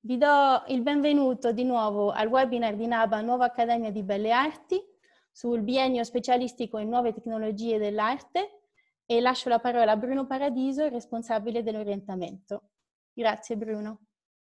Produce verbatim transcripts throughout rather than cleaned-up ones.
Vi do il benvenuto di nuovo al webinar di NABA Nuova Accademia di Belle Arti sul biennio specialistico in nuove tecnologie dell'arte e lascio la parola a Bruno Paradiso, il responsabile dell'orientamento. Grazie Bruno.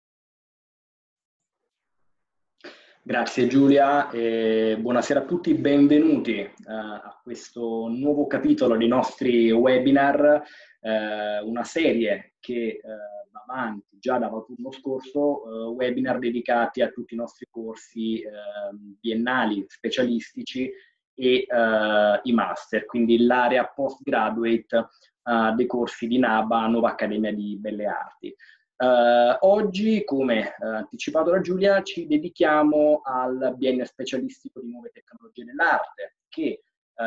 Grazie Giulia e buonasera a tutti, benvenuti uh, a questo nuovo capitolo dei nostri webinar, uh, una serie che uh, va avanti già dall'autunno scorso, uh, webinar dedicati a tutti i nostri corsi uh, biennali, specialistici e uh, i master, quindi l'area postgraduate uh, dei corsi di NABA, Nuova Accademia di Belle Arti. Uh, oggi, come uh, anticipato da Giulia, ci dedichiamo al biennio specialistico di nuove tecnologie dell'arte, che uh,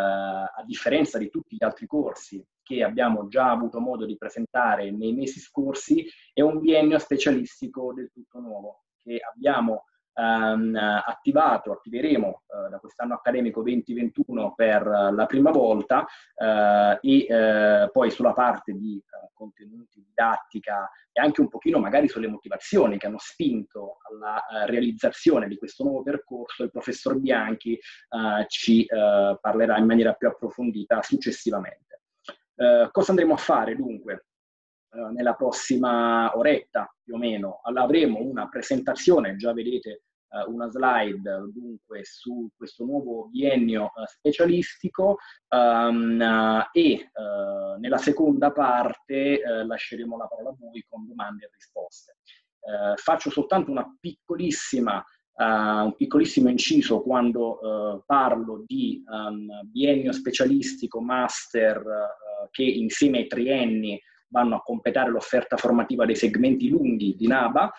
a differenza di tutti gli altri corsi che abbiamo già avuto modo di presentare nei mesi scorsi, è un biennio specialistico del tutto nuovo, che abbiamo um, attivato, attiveremo uh, da quest'anno accademico venti ventuno per uh, la prima volta uh, e uh, poi sulla parte di uh, contenuti, didattica e anche un pochino magari sulle motivazioni che hanno spinto alla uh, realizzazione di questo nuovo percorso, il professor Bianchi uh, ci uh, parlerà in maniera più approfondita successivamente. Uh, cosa andremo a fare dunque? Uh, nella prossima oretta più o meno avremo una presentazione, già vedete uh, una slide dunque su questo nuovo biennio uh, specialistico um, uh, e uh, nella seconda parte uh, lasceremo la parola a voi con domande e risposte. Uh, faccio soltanto una piccolissima Uh, un piccolissimo inciso quando uh, parlo di um, biennio specialistico, master uh, che insieme ai trienni vanno a completare l'offerta formativa dei segmenti lunghi di NABA.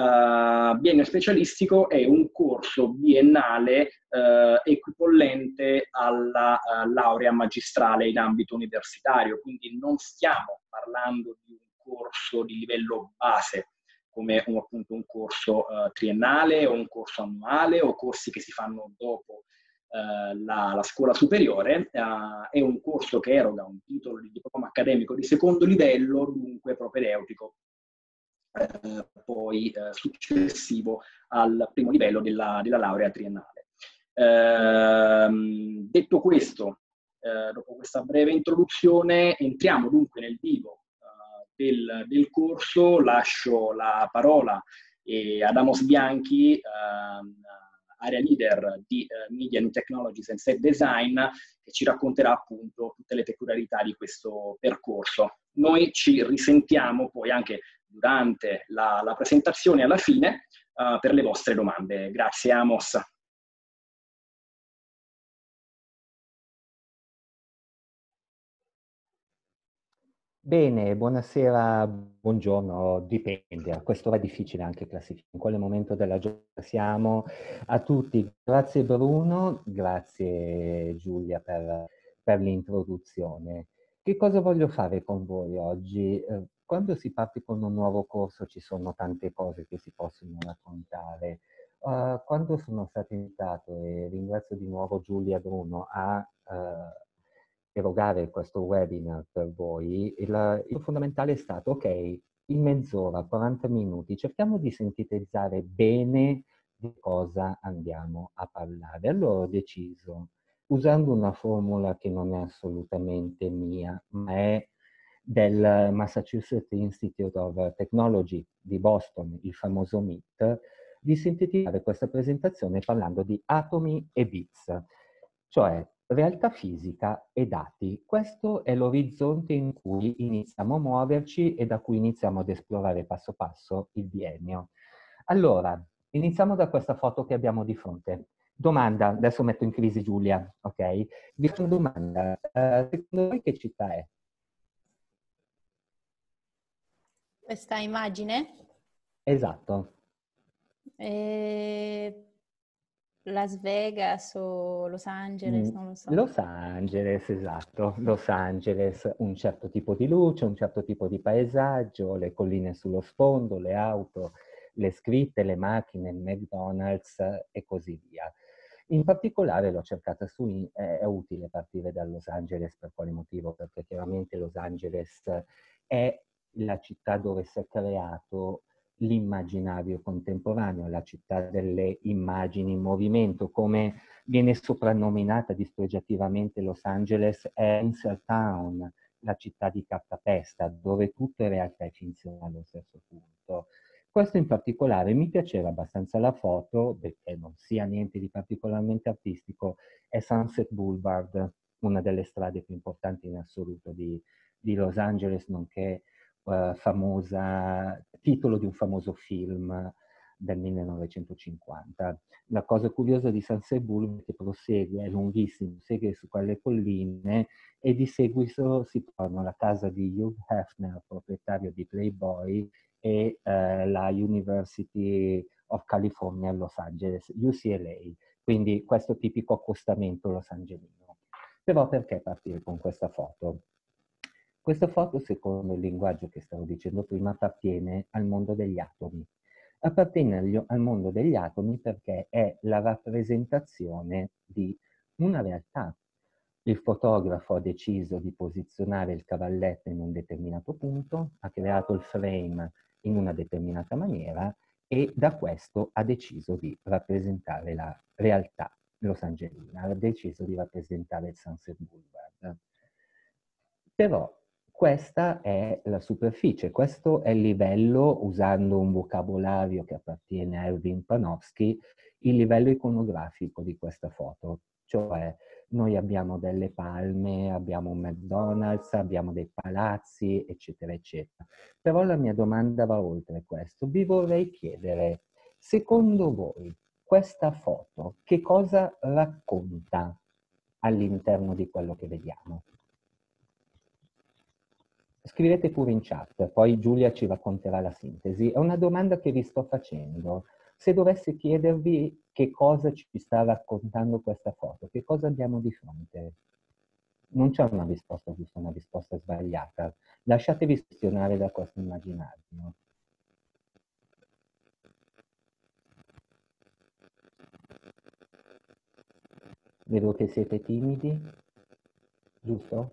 Uh, biennio specialistico è un corso biennale uh, equipollente alla uh, laurea magistrale in ambito universitario, quindi non stiamo parlando di un corso di livello base, come un, appunto un corso uh, triennale o un corso annuale o corsi che si fanno dopo uh, la, la scuola superiore. Uh, è un corso che eroga un titolo di diploma accademico di secondo livello, dunque propedeutico, uh, poi uh, successivo al primo livello della, della laurea triennale. Uh, detto questo, uh, dopo questa breve introduzione, entriamo dunque nel vivo Del, del corso. Lascio la parola eh, ad Amos Bianchi, eh, area leader di eh, Media New Technologies and Set Design, che ci racconterà appunto tutte le peculiarità di questo percorso. Noi ci risentiamo poi anche durante la, la presentazione alla fine eh, per le vostre domande. Grazie Amos. Bene, buonasera, buongiorno, dipende, questo è difficile anche classificare in quale momento della giornata siamo. A tutti, grazie Bruno, grazie Giulia per, per l'introduzione. Che cosa voglio fare con voi oggi? Eh, quando si parte con un nuovo corso ci sono tante cose che si possono raccontare. Uh, quando sono stato invitato, e ringrazio di nuovo Giulia e Bruno, a uh, erogare questo webinar per voi, il, il fondamentale è stato, ok, in mezz'ora, quaranta minuti, cerchiamo di sintetizzare bene di cosa andiamo a parlare. Allora ho deciso, usando una formula che non è assolutamente mia, ma è del Massachusetts Institute of Technology di Boston, il famoso M I T, di sintetizzare questa presentazione parlando di atomi e bits, cioè realtà fisica e dati. Questo è l'orizzonte in cui iniziamo a muoverci e da cui iniziamo ad esplorare passo passo il biennio. Allora, iniziamo da questa foto che abbiamo di fronte. Domanda, adesso metto in crisi Giulia, ok? Vi faccio una domanda, uh, secondo voi che città è? Questa immagine? Esatto. E... Las Vegas o Los Angeles, Mm, non lo so. Los Angeles, esatto, Los Angeles, un certo tipo di luce, un certo tipo di paesaggio, le colline sullo sfondo, le auto, le scritte, le macchine, il McDonald's e così via. In particolare l'ho cercata su, è, è utile partire da Los Angeles per quale motivo? Perché chiaramente Los Angeles è la città dove si è creato l'immaginario contemporaneo, la città delle immagini in movimento, come viene soprannominata dispregiativamente Los Angeles, è Insert Town, la città di cartapesta, dove tutto in realtà è finzione allo stesso punto. Questo in particolare mi piaceva abbastanza la foto, perché non sia niente di particolarmente artistico, è Sunset Boulevard, una delle strade più importanti in assoluto di, di Los Angeles, nonché uh, famosa, titolo di un famoso film del millenovecentocinquanta. La cosa curiosa di Sunset Boulevard è che prosegue, è lunghissimo, prosegue su quelle colline e di seguito si trovano la casa di Hugh Hefner, proprietario di Playboy, e eh, la University of California a Los Angeles, U C L A, quindi questo tipico accostamento los angelino. Però perché partire con questa foto? Questa foto, secondo il linguaggio che stavo dicendo prima, appartiene al mondo degli atomi. Appartiene agli, al mondo degli atomi perché è la rappresentazione di una realtà. Il fotografo ha deciso di posizionare il cavalletto in un determinato punto, ha creato il frame in una determinata maniera e da questo ha deciso di rappresentare la realtà los angelina, ha deciso di rappresentare il Sunset Boulevard. Però questa è la superficie, questo è il livello, usando un vocabolario che appartiene a Erwin Panofsky, il livello iconografico di questa foto, cioè noi abbiamo delle palme, abbiamo un McDonald's, abbiamo dei palazzi, eccetera, eccetera. Però la mia domanda va oltre questo. Vi vorrei chiedere, secondo voi, questa foto che cosa racconta all'interno di quello che vediamo? Scrivete pure in chat, poi Giulia ci racconterà la sintesi. È una domanda che vi sto facendo. Se dovessi chiedervi che cosa ci sta raccontando questa foto, che cosa abbiamo di fronte? Non c'è una risposta giusta, una risposta sbagliata. Lasciatevi suggestionare da questo immaginario. Vedo che siete timidi, giusto?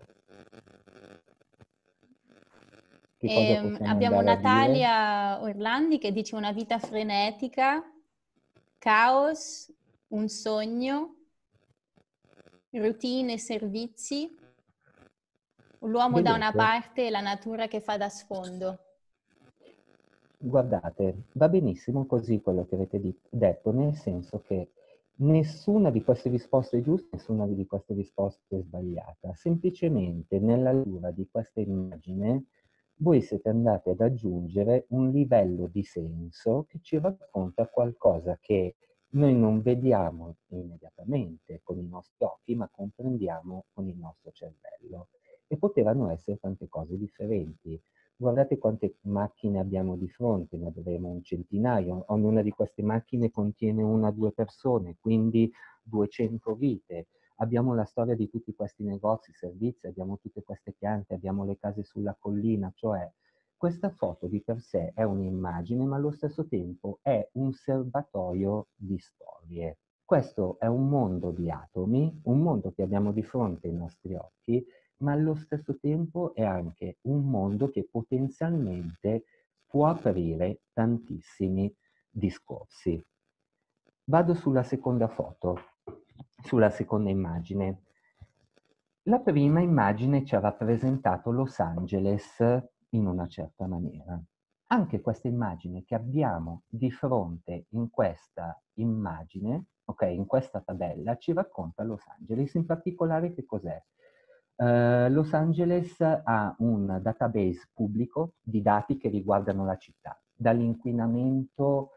Che cosa Ehm, possiamo abbiamo andare a dire? Natalia Orlandi che dice una vita frenetica, caos, un sogno, routine e servizi, l'uomo da una Vedete? parte e la natura che fa da sfondo. Guardate, va benissimo così quello che avete detto, nel senso che nessuna di queste risposte è giusta, nessuna di queste risposte è sbagliata. Semplicemente nella lettura di questa immagine voi siete andati ad aggiungere un livello di senso che ci racconta qualcosa che noi non vediamo immediatamente con i nostri occhi, ma comprendiamo con il nostro cervello. E potevano essere tante cose differenti. Guardate quante macchine abbiamo di fronte, ne avremo un centinaio. Ognuna di queste macchine contiene una o due persone, quindi duecento vite. Abbiamo la storia di tutti questi negozi, servizi, abbiamo tutte queste piante, abbiamo le case sulla collina, cioè questa foto di per sé è un'immagine, ma allo stesso tempo è un serbatoio di storie. Questo è un mondo di atomi, un mondo che abbiamo di fronte ai nostri occhi, ma allo stesso tempo è anche un mondo che potenzialmente può aprire tantissimi discorsi. Vado sulla seconda foto, sulla seconda immagine. La prima immagine ci ha rappresentato Los Angeles in una certa maniera. Anche questa immagine che abbiamo di fronte in questa immagine, ok, in questa tabella, ci racconta Los Angeles. In particolare che cos'è? Uh, Los Angeles ha un database pubblico di dati che riguardano la città, dall'inquinamento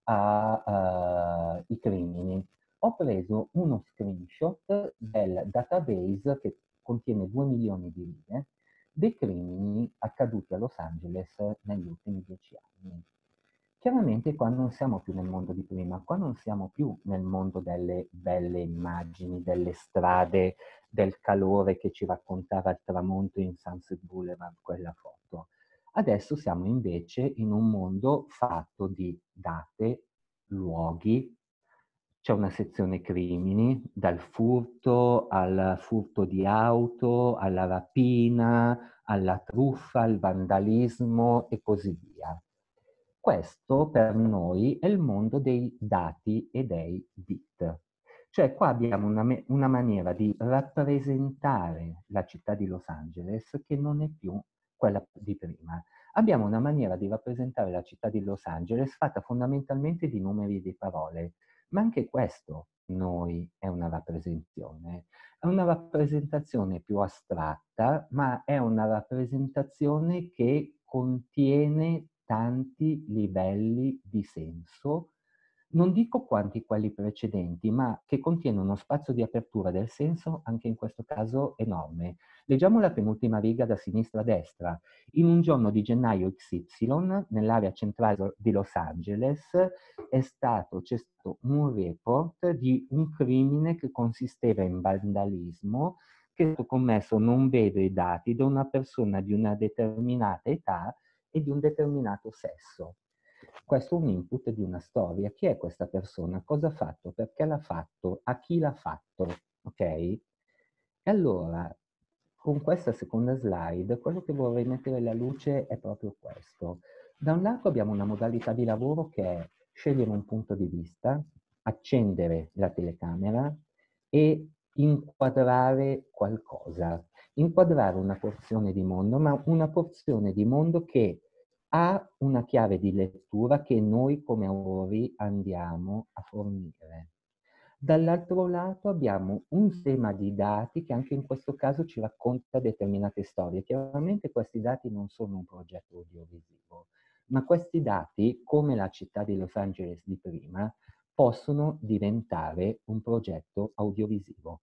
ai uh, crimini. Ho preso uno screenshot del database che contiene due milioni di righe dei crimini accaduti a Los Angeles negli ultimi dieci anni. Chiaramente qua non siamo più nel mondo di prima, qua non siamo più nel mondo delle belle immagini, delle strade, del calore che ci raccontava il tramonto in Sunset Boulevard, quella foto. Adesso siamo invece in un mondo fatto di date, luoghi, c'è una sezione crimini, dal furto al furto di auto, alla rapina, alla truffa, al vandalismo e così via. Questo per noi è il mondo dei dati e dei bit. Cioè qua abbiamo una, una maniera di rappresentare la città di Los Angeles che non è più quella di prima. Abbiamo una maniera di rappresentare la città di Los Angeles fatta fondamentalmente di numeri e di parole, ma anche questo noi è una rappresentazione. È una rappresentazione più astratta, ma è una rappresentazione che contiene tanti livelli di senso, non dico quanti quelli precedenti, ma che contiene uno spazio di apertura del senso anche in questo caso enorme. Leggiamo la penultima riga da sinistra a destra. In un giorno di gennaio X Y, nell'area centrale di Los Angeles, è stato, c'è stato un report di un crimine che consisteva in vandalismo che è stato commesso, non vedo i dati, da una persona di una determinata età e di un determinato sesso. Questo è un input di una storia. Chi è questa persona? Cosa ha fatto? Perché l'ha fatto? A chi l'ha fatto? Ok? E allora, con questa seconda slide, quello che vorrei mettere alla luce è proprio questo. Da un lato abbiamo una modalità di lavoro che è scegliere un punto di vista, accendere la telecamera e inquadrare qualcosa. Inquadrare una porzione di mondo, ma una porzione di mondo che ha una chiave di lettura che noi come autori andiamo a fornire. Dall'altro lato abbiamo un sistema di dati che anche in questo caso ci racconta determinate storie. Chiaramente questi dati non sono un progetto audiovisivo, ma questi dati, come la città di Los Angeles di prima, possono diventare un progetto audiovisivo.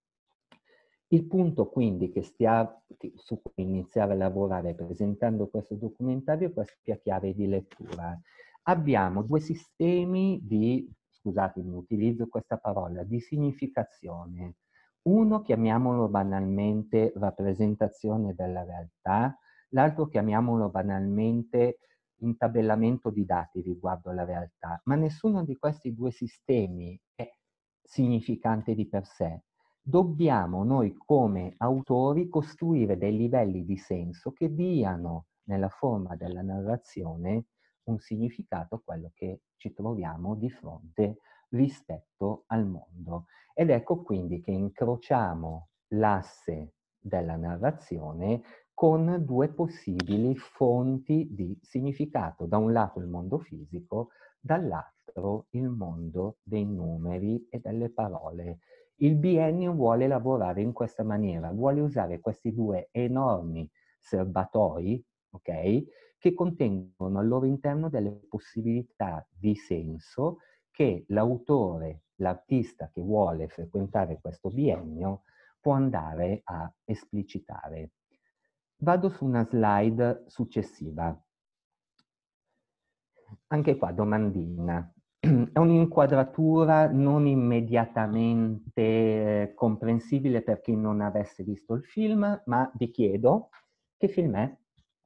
Il punto quindi che stia, su cui iniziare a lavorare presentando questo documentario è questa chiave di lettura. Abbiamo due sistemi di, scusatemi, utilizzo questa parola, di significazione. Uno chiamiamolo banalmente rappresentazione della realtà, l'altro chiamiamolo banalmente intabellamento di dati riguardo alla realtà, ma nessuno di questi due sistemi è significante di per sé. Dobbiamo noi come autori costruire dei livelli di senso che diano nella forma della narrazione un significato a quello che ci troviamo di fronte rispetto al mondo. Ed ecco quindi che incrociamo l'asse della narrazione con due possibili fonti di significato. Da un lato il mondo fisico, dall'altro il mondo dei numeri e delle parole. Il biennio vuole lavorare in questa maniera, vuole usare questi due enormi serbatoi, ok, che contengono al loro interno delle possibilità di senso che l'autore, l'artista che vuole frequentare questo biennio può andare a esplicitare. Vado su una slide successiva. Anche qua domandina. È un'inquadratura non immediatamente eh, comprensibile per chi non avesse visto il film, ma vi chiedo, che film è?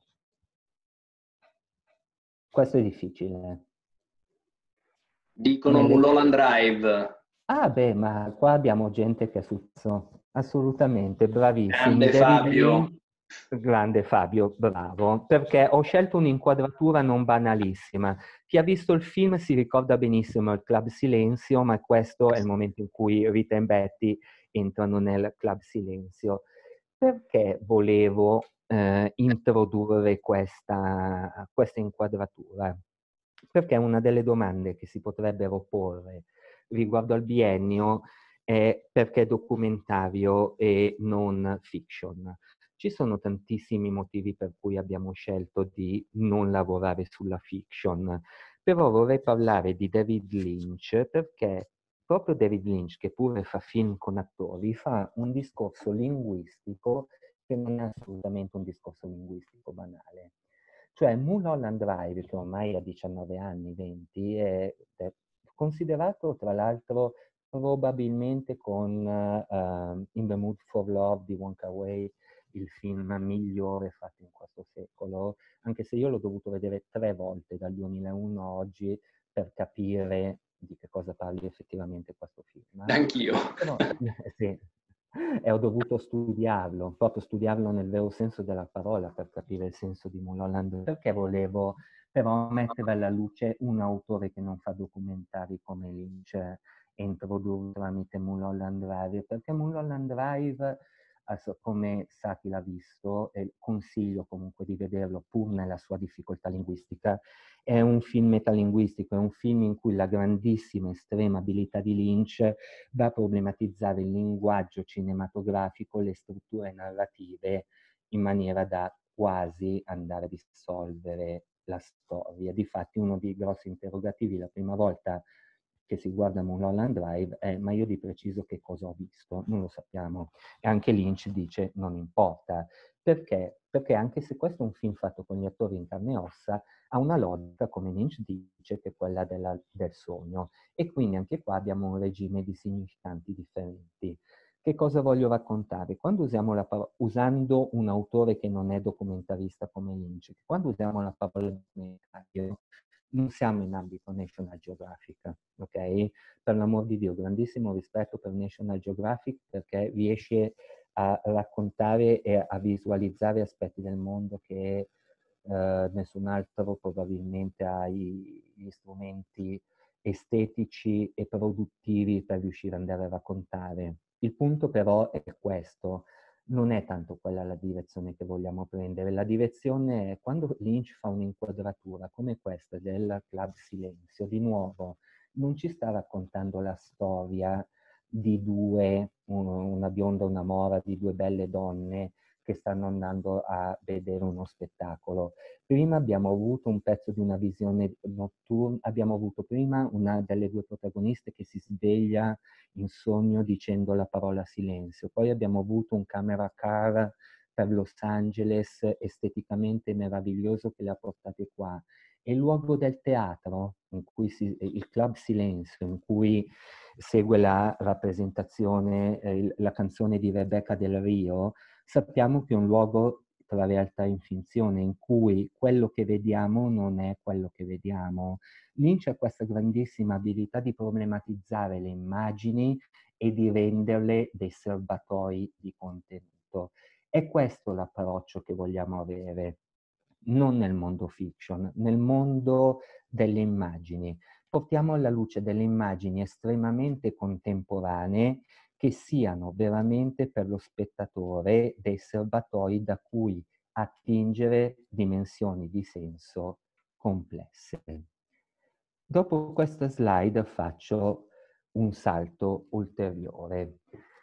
Questo è difficile. Dicono Mulholland Drive. Ah beh, ma qua abbiamo gente che è su... Assolutamente, bravissimi. Grande Fabio. Grande Fabio, bravo, perché ho scelto un'inquadratura non banalissima. Chi ha visto il film si ricorda benissimo il Club Silenzio, ma questo è il momento in cui Rita e Betty entrano nel Club Silenzio. Perché volevo eh, introdurre questa, questa inquadratura? Perché una delle domande che si potrebbero porre riguardo al biennio è perché documentario e non fiction. Ci sono tantissimi motivi per cui abbiamo scelto di non lavorare sulla fiction, però vorrei parlare di David Lynch perché proprio David Lynch, che pure fa film con attori, fa un discorso linguistico che non è assolutamente un discorso linguistico banale. Cioè Mulholland Drive, che ormai ha diciannove anni, venti, è, è considerato tra l'altro probabilmente con uh, In the Mood for Love di Wong Kar-wai il film migliore fatto in questo secolo, anche se io l'ho dovuto vedere tre volte dal duemilauno a oggi per capire di che cosa parli effettivamente questo film. Anch'io. Però, sì, e ho dovuto studiarlo, proprio studiarlo nel vero senso della parola per capire il senso di Mulholland. Perché volevo, però metteva alla luce un autore che non fa documentari come Lynch e introdurlo tramite Mulholland Drive, perché Mulholland Drive, come sa chi l'ha visto, e consiglio comunque di vederlo pur nella sua difficoltà linguistica, è un film metalinguistico, è un film in cui la grandissima estrema abilità di Lynch va a problematizzare il linguaggio cinematografico, le strutture narrative, in maniera da quasi andare a dissolvere la storia. Difatti uno dei grossi interrogativi la prima volta che si guarda Mulholland Drive è: ma io di preciso che cosa ho visto? Non lo sappiamo. E anche Lynch dice non importa. Perché? Perché anche se questo è un film fatto con gli attori in carne e ossa, ha una logica, come Lynch dice, che è quella della, del sogno. E quindi anche qua abbiamo un regime di significanti differenti. Che cosa voglio raccontare? Quando usiamo la parola, usando un autore che non è documentarista come Lynch, quando usiamo la parola documentario, non siamo in ambito National Geographic, ok? Per l'amor di Dio, grandissimo rispetto per National Geographic, perché riesce a raccontare e a visualizzare aspetti del mondo che eh, nessun altro probabilmente ha i, gli strumenti estetici e produttivi per riuscire ad andare a raccontare. Il punto però è questo: non è tanto quella la direzione che vogliamo prendere. La direzione è quando Lynch fa un'inquadratura come questa del Club Silenzio, di nuovo, non ci sta raccontando la storia di due, una bionda e una mora, di due belle donne che stanno andando a vedere uno spettacolo. Prima abbiamo avuto un pezzo di una visione notturna, abbiamo avuto prima una delle due protagoniste che si sveglia in sogno dicendo la parola silenzio, poi abbiamo avuto un camera car per Los Angeles esteticamente meraviglioso che le ha portate qua. E il luogo del teatro, in cui si, il Club Silenzio, in cui segue la rappresentazione, eh, la canzone di Rebecca Del Rio, sappiamo che è un luogo tra realtà e in finzione, in cui quello che vediamo non è quello che vediamo. Lynch ha questa grandissima abilità di problematizzare le immagini e di renderle dei serbatoi di contenuto. È questo l'approccio che vogliamo avere, non nel mondo fiction, nel mondo delle immagini. Portiamo alla luce delle immagini estremamente contemporanee che siano veramente per lo spettatore dei serbatoi da cui attingere dimensioni di senso complesse. Dopo questa slide faccio un salto ulteriore.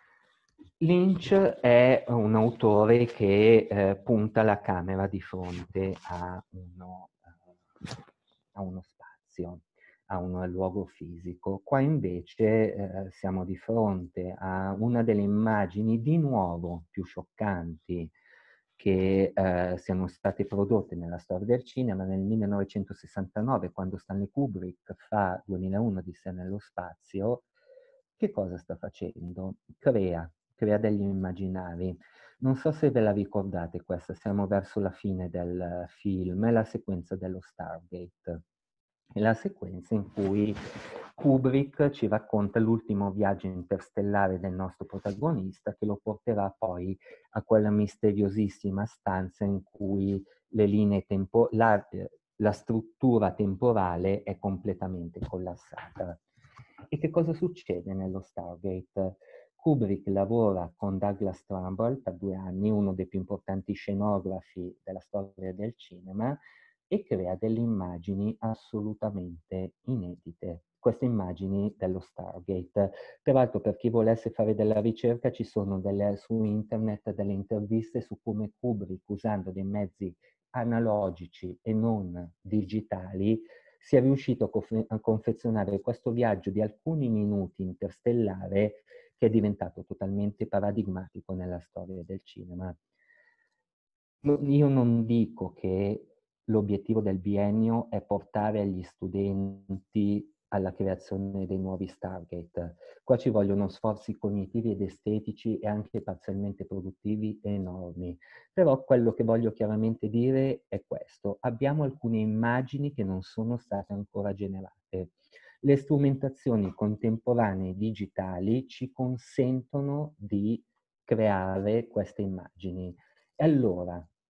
Lynch è un autore che eh, punta la camera di fronte a uno, uh, a uno spazio, a un luogo fisico. Qua invece eh, siamo di fronte a una delle immagini di nuovo più scioccanti che eh, siano state prodotte nella storia del cinema. Nel millenovecentosessantanove, quando Stanley Kubrick fa duemilauno Odissea nello spazio, che cosa sta facendo? Crea, crea degli immaginari. Non so se ve la ricordate questa, siamo verso la fine del film, è la sequenza dello Stargate. È la sequenza in cui Kubrick ci racconta l'ultimo viaggio interstellare del nostro protagonista, che lo porterà poi a quella misteriosissima stanza in cui le linee tempo- la, la struttura temporale è completamente collassata. E che cosa succede nello Stargate? Kubrick lavora con Douglas Trumbull per due anni, uno dei più importanti scenografi della storia del cinema, e crea delle immagini assolutamente inedite. Queste immagini dello Stargate. Peraltro, per chi volesse fare della ricerca, ci sono delle, su internet delle interviste su come Kubrick, usando dei mezzi analogici e non digitali, sia riuscito a, confe- a confezionare questo viaggio di alcuni minuti interstellare che è diventato totalmente paradigmatico nella storia del cinema. Io non dico che l'obiettivo del biennio è portare gli studenti alla creazione dei nuovi Stargate. Qua ci vogliono sforzi cognitivi ed estetici e anche parzialmente produttivi enormi. Però quello che voglio chiaramente dire è questo: abbiamo alcune immagini che non sono state ancora generate. Le strumentazioni contemporanee digitali ci consentono di creare queste immagini. E allora,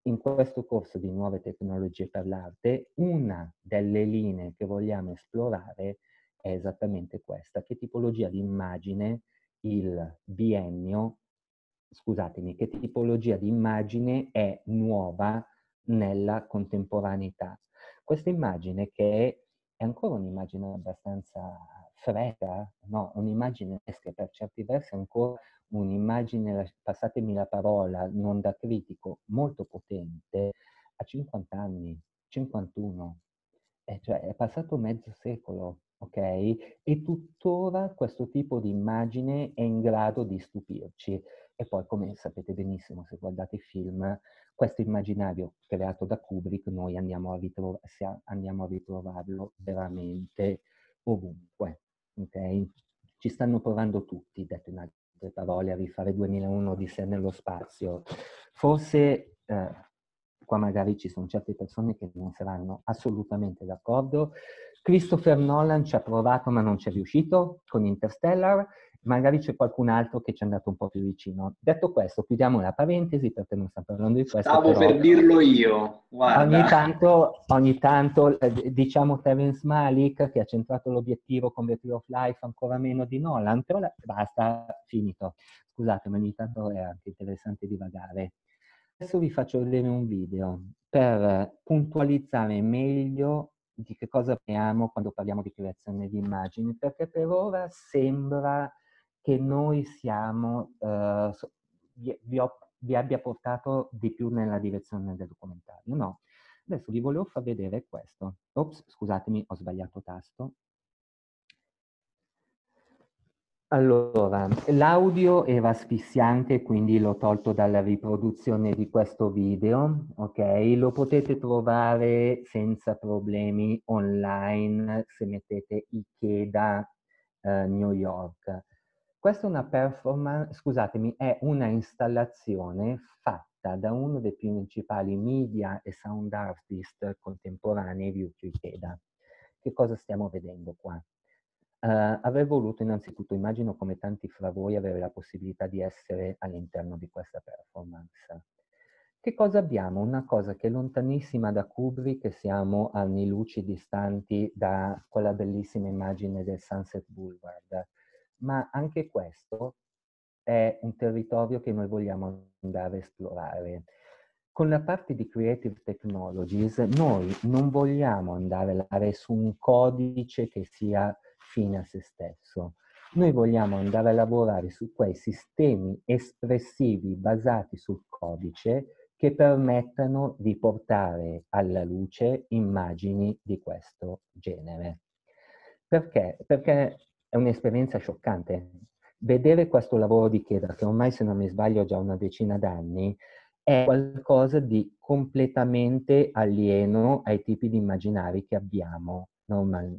in questo corso di nuove tecnologie per l'arte, una delle linee che vogliamo esplorare è esattamente questa: che tipologia di immagine il biennio, scusatemi, che tipologia di immagine è nuova nella contemporaneità. Questa immagine, che è ancora un'immagine abbastanza fredda, no? Un'immagine che per certi versi è ancora un'immagine, passatemi la parola, non da critico, molto potente, a cinquanta anni, cinquantuno, eh, cioè è passato mezzo secolo, ok? E tuttora questo tipo di immagine è in grado di stupirci. E poi, come sapete benissimo, se guardate i film, questo immaginario creato da Kubrick noi andiamo a, ritrov- andiamo a ritrovarlo veramente ovunque, ok? Ci stanno provando tutti, detto in altre parole, a rifare duemilauno Odissea nello spazio. Forse eh, qua magari ci sono certe persone che non saranno assolutamente d'accordo. Christopher Nolan ci ha provato ma non ci è riuscito con Interstellar, magari c'è qualcun altro che ci è andato un po' più vicino. Detto questo, chiudiamo la parentesi perché non stiamo parlando di questo. Stavo però per dirlo io, guarda. Ogni tanto, ogni tanto eh, diciamo Terence Malick, che ha centrato l'obiettivo con The Tree of Life ancora meno di Nolan, però la, basta, finito. Scusatemi, ogni tanto è anche interessante divagare. Adesso vi faccio vedere un video per puntualizzare meglio di che cosa parliamo quando parliamo di creazione di immagini, perché per ora sembra che noi siamo, eh, vi, vi, ho, vi abbia portato di più nella direzione del documentario. No, adesso vi volevo far vedere questo. Ops, scusatemi, ho sbagliato tasto. Allora, l'audio era asfissiante, quindi l'ho tolto dalla riproduzione di questo video, ok? Lo potete trovare senza problemi online se mettete Ikeda eh, New York. Questa è una performance, scusatemi, è una installazione fatta da uno dei principali media e sound artist contemporanei, Ryuichi Ikeda. Che cosa stiamo vedendo qua? Uh, avrei voluto innanzitutto, immagino come tanti fra voi, avere la possibilità di essere all'interno di questa performance. Che cosa abbiamo? Una cosa che è lontanissima da Kubrick, siamo anni luci distanti da quella bellissima immagine del Sunset Boulevard, ma anche questo è un territorio che noi vogliamo andare a esplorare. Con la parte di Creative Technologies noi non vogliamo andare a lavorare su un codice che sia fine a se stesso. Noi vogliamo andare a lavorare su quei sistemi espressivi basati sul codice che permettano di portare alla luce immagini di questo genere. Perché? Perché è un'esperienza scioccante. Vedere questo lavoro di Ikeda, che ormai, se non mi sbaglio, ha già una decina d'anni, è qualcosa di completamente alieno ai tipi di immaginari che abbiamo normalmente.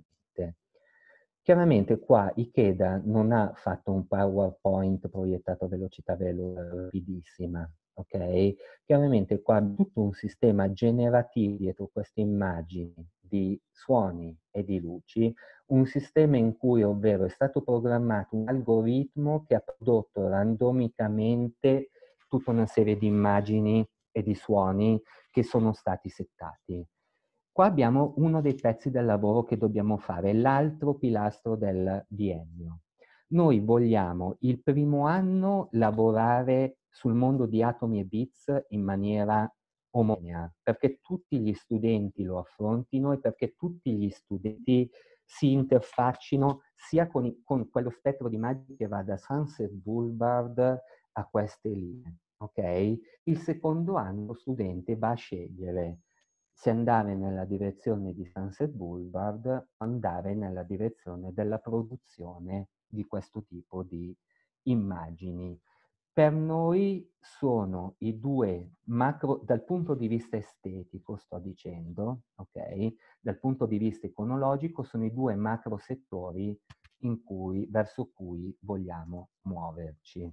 Chiaramente qua Ikeda non ha fatto un PowerPoint proiettato a velocità rapidissima, ok? Chiaramente qua tutto un sistema generativo dietro queste immagini di suoni e di luci, un sistema in cui, ovvero, è stato programmato un algoritmo che ha prodotto randomicamente tutta una serie di immagini e di suoni che sono stati settati. Qua abbiamo uno dei pezzi del lavoro che dobbiamo fare, l'altro pilastro del biennio. Noi vogliamo il primo anno lavorare sul mondo di atomi e bits in maniera omogenea, perché tutti gli studenti lo affrontino e perché tutti gli studenti si interfaccino sia con, i, con quello spettro di immagini che va da Sunset Boulevard a queste linee. Okay? Il secondo anno lo studente va a scegliere se andare nella direzione di Sunset Boulevard o andare nella direzione della produzione di questo tipo di immagini. Per noi sono i due macro, dal punto di vista estetico, sto dicendo, ok? Dal punto di vista iconologico, sono i due macro settori in cui, verso cui vogliamo muoverci.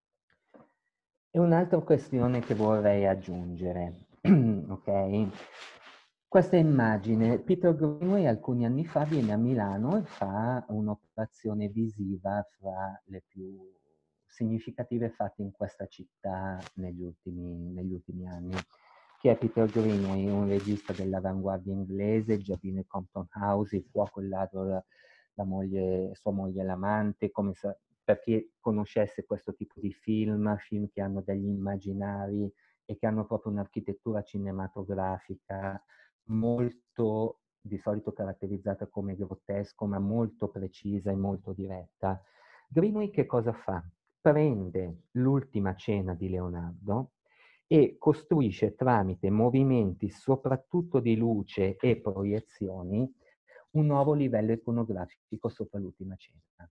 E un'altra questione che vorrei aggiungere, ok? Questa immagine, Peter Greenaway alcuni anni fa viene a Milano e fa un'operazione visiva fra le più significative fatte in questa città negli ultimi, negli ultimi anni. Chi è Peter Greenaway? Un regista dell'avanguardia inglese, il giardino di Compton House, il fuoco, il ladro, la, la moglie, sua moglie l'amante, come sa, per chi conoscesse questo tipo di film, film che hanno degli immaginari e che hanno proprio un'architettura cinematografica molto, di solito caratterizzata come grottesco, ma molto precisa e molto diretta. Greenaway che cosa fa? Prende l'ultima cena di Leonardo e costruisce tramite movimenti soprattutto di luce e proiezioni un nuovo livello iconografico sopra l'ultima cena.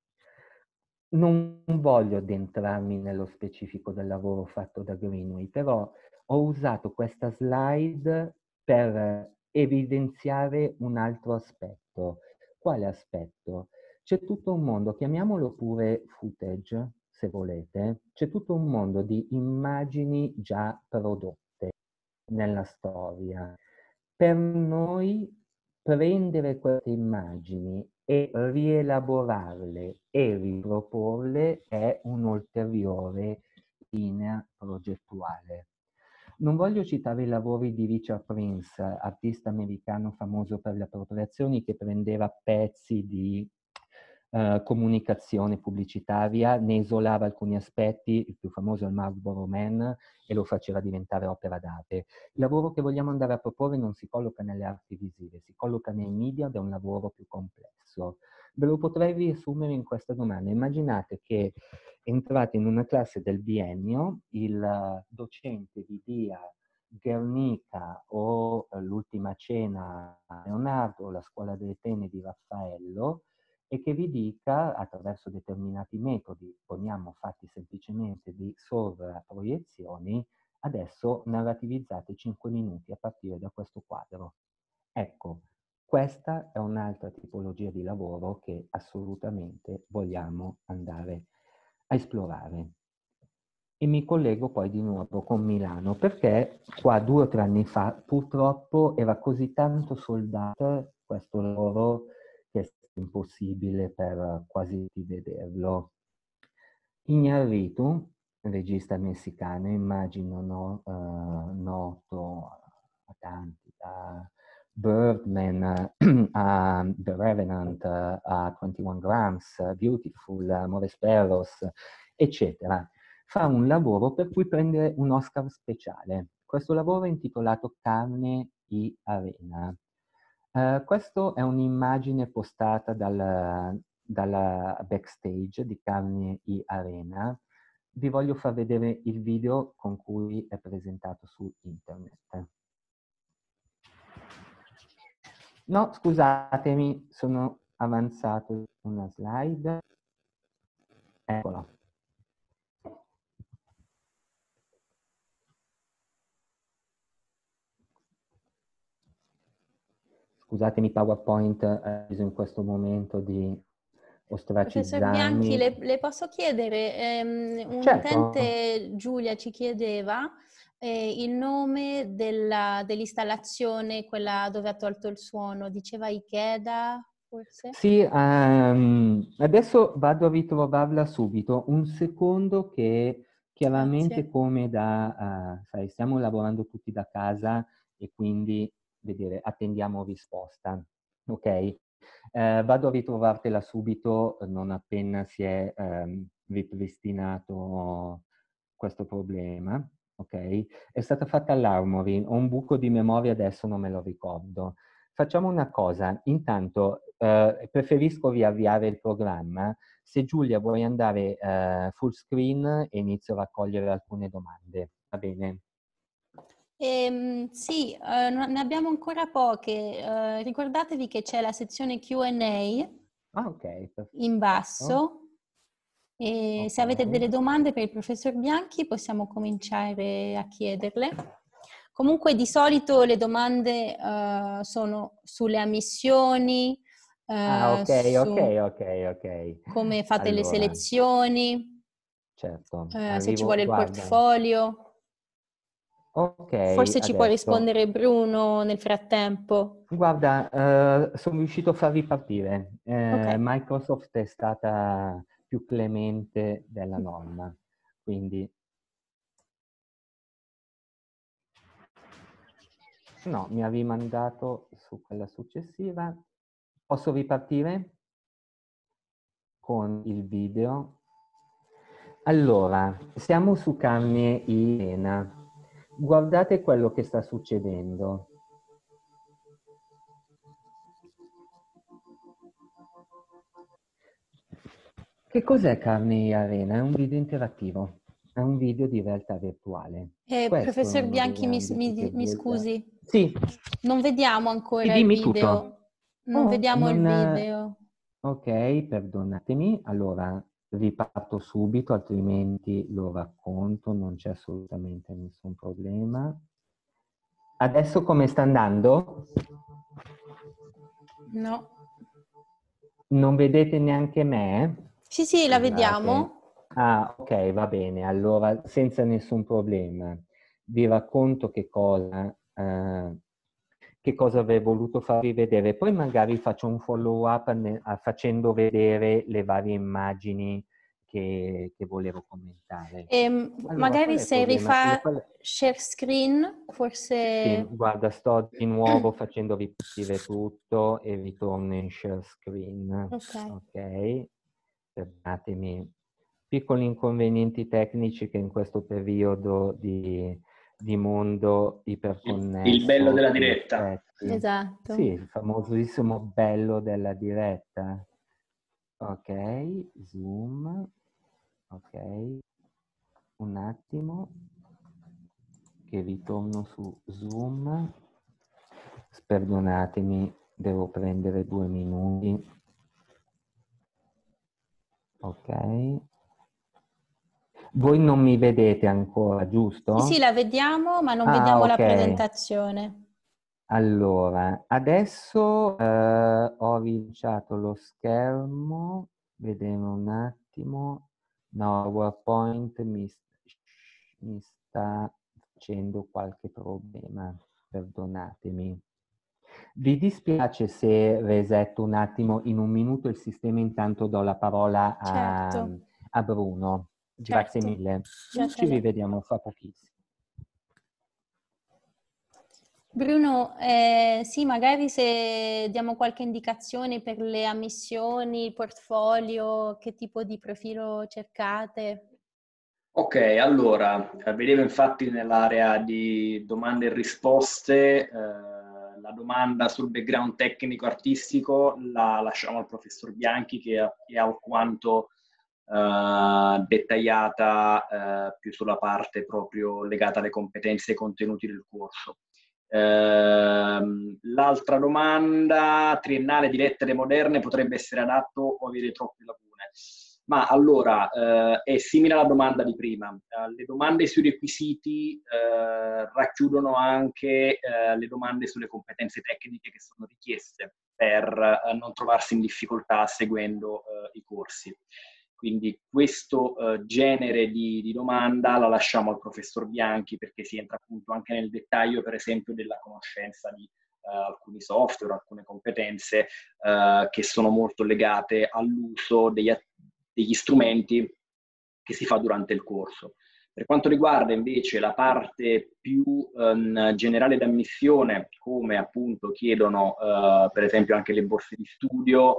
Non voglio addentrarmi nello specifico del lavoro fatto da Greenaway, però ho usato questa slide per evidenziare un altro aspetto. Quale aspetto? C'è tutto un mondo, chiamiamolo pure footage, se volete, c'è tutto un mondo di immagini già prodotte nella storia. Per noi prendere queste immagini e rielaborarle e riproporle è un'ulteriore linea progettuale. Non voglio citare i lavori di Richard Prince, artista americano famoso per le appropriazioni, che prendeva pezzi di Uh, comunicazione pubblicitaria, ne isolava alcuni aspetti, il più famoso è il Marlboro Man, e lo faceva diventare opera d'arte. Il lavoro che vogliamo andare a proporre non si colloca nelle arti visive, si colloca nei media ed è un lavoro più complesso. Ve lo potrei riassumere in questa domanda. Immaginate che entrate in una classe del biennio, il docente vi dia Guernica o uh, l'ultima cena a Leonardo, la scuola delle pene di Raffaello, e che vi dica, attraverso determinati metodi, poniamo fatti semplicemente di sovraproiezioni, adesso narrativizzate cinque minuti a partire da questo quadro. Ecco, questa è un'altra tipologia di lavoro che assolutamente vogliamo andare a esplorare. E mi collego poi di nuovo con Milano, perché qua due o tre anni fa purtroppo era così tanto soldato questo lavoro che è impossibile per quasi di vederlo. Iñárritu, regista messicano, immagino no, uh, noto a tanti, da Birdman a The Revenant, a ventuno Grams, Beautiful, Amore Sparrows, eccetera. Fa un lavoro per cui prende un Oscar speciale. Questo lavoro è intitolato Carne y Arena. Uh, questo è un'immagine postata dal, dalla backstage di Carne y Arena. Vi voglio far vedere il video con cui è presentato su internet. No, scusatemi, sono avanzato una slide. Eccola. Scusatemi, PowerPoint ha preso in questo momento di ostracizzarmi. Professor Bianchi, le, le posso chiedere, ehm, un Certo. utente, Giulia, ci chiedeva eh, il nome della, dell'installazione, quella dove ha tolto il suono, diceva Ikeda, forse? Sì, um, adesso vado a ritrovarla subito. Un secondo che chiaramente Grazie. come da, uh, sai, stiamo lavorando tutti da casa e quindi, vedere, attendiamo risposta, ok? Uh, vado a ritrovartela subito non appena si è um, ripristinato questo problema, ok? È stata fatta all'Armory, ho un buco di memoria, adesso non me lo ricordo. Facciamo una cosa, intanto eh, preferisco riavviare il programma. Se Giulia vuoi andare eh, full screen e inizio a raccogliere alcune domande, va bene? Ehm, sì, eh, ne abbiamo ancora poche. Eh, ricordatevi che c'è la sezione Q and A ah, okay, in basso. E okay. Se avete delle domande per il professor Bianchi possiamo cominciare a chiederle. Comunque di solito le domande uh, sono sulle ammissioni, uh, ah, ok, su ok, ok, ok. come fate allora, le selezioni, certo, uh, se ci arrivo, vuole il guarda. portfolio. Ok, Forse ci adesso. può rispondere Bruno nel frattempo. Guarda, uh, sono riuscito a far ripartire. Eh, Okay. Microsoft è stata più clemente della norma, quindi No, mi ha rimandato su quella successiva. Posso ripartire con il video? Allora, siamo su Carne Elena. Guardate quello che sta succedendo. Che cos'è Carne Arena? È un video interattivo, è un video di realtà virtuale. Eh, Questo è professor uno Bianchi, degli mi, ambiti mi- che mi vuol... scusi, Sì, non vediamo sì, ancora il dimmi tutto. video. Non Oh, vediamo il non... video. Ok, perdonatemi. Allora, riparto subito, altrimenti lo racconto, non c'è assolutamente nessun problema. Adesso come sta andando? No. Non vedete neanche me? Sì, sì, la Scusate. vediamo. Ah, ok, va bene. Allora, senza nessun problema, vi racconto che cosa, eh, che cosa avrei voluto farvi vedere. Poi magari faccio un follow-up ne- a- facendo vedere le varie immagini che, che volevo commentare. Ehm, Allora, qual magari è il se problema? rifà Qual- share screen, Sì, forse... guarda, sto di nuovo facendo ripartire tutto e ritorno in share screen. Ok. Ok, perdonatemi. Piccoli inconvenienti tecnici che in questo periodo di, di mondo Il, iperconnesso il bello della in diretta. effetti. Esatto. Sì, il famosissimo bello della diretta. Ok, zoom. Ok, un attimo che ritorno su Zoom. Perdonatemi, devo prendere due minuti. Ok. Voi non mi vedete ancora, giusto? Sì, sì, la vediamo, ma non Ah, vediamo la ok. presentazione. Allora, adesso eh, ho rilasciato lo schermo. Vediamo un attimo. No, PowerPoint mi, mi sta facendo qualche problema. Perdonatemi. Vi dispiace se resetto un attimo in un minuto il sistema, intanto do la parola a, Certo, a Bruno. Grazie certo. mille. Grazie a Ci lei. rivediamo fra pochissimo. Bruno, eh, sì, magari se diamo qualche indicazione per le ammissioni, il portfolio, che tipo di profilo cercate. Ok, allora, eh, vedevo infatti nell'area di domande e risposte, eh, la domanda sul background tecnico-artistico la lasciamo al professor Bianchi che è, è alquanto eh, dettagliata eh, più sulla parte proprio legata alle competenze e ai contenuti del corso. Ehm, l'altra domanda, triennale di lettere moderne, potrebbe essere adatto o avere troppe lacune? Ma allora, eh, è simile alla domanda di prima. Eh, le domande sui requisiti eh, racchiudono anche eh, le domande sulle competenze tecniche che sono richieste per eh, non trovarsi in difficoltà seguendo eh, i corsi. Quindi questo eh, genere di, di domanda la lasciamo al professor Bianchi perché si entra appunto anche nel dettaglio, per esempio, della conoscenza di eh, alcuni software, alcune competenze eh, che sono molto legate all'uso degli, degli strumenti che si fa durante il corso. Per quanto riguarda invece la parte più um, generale d'ammissione, come appunto chiedono uh, per esempio anche le borse di studio,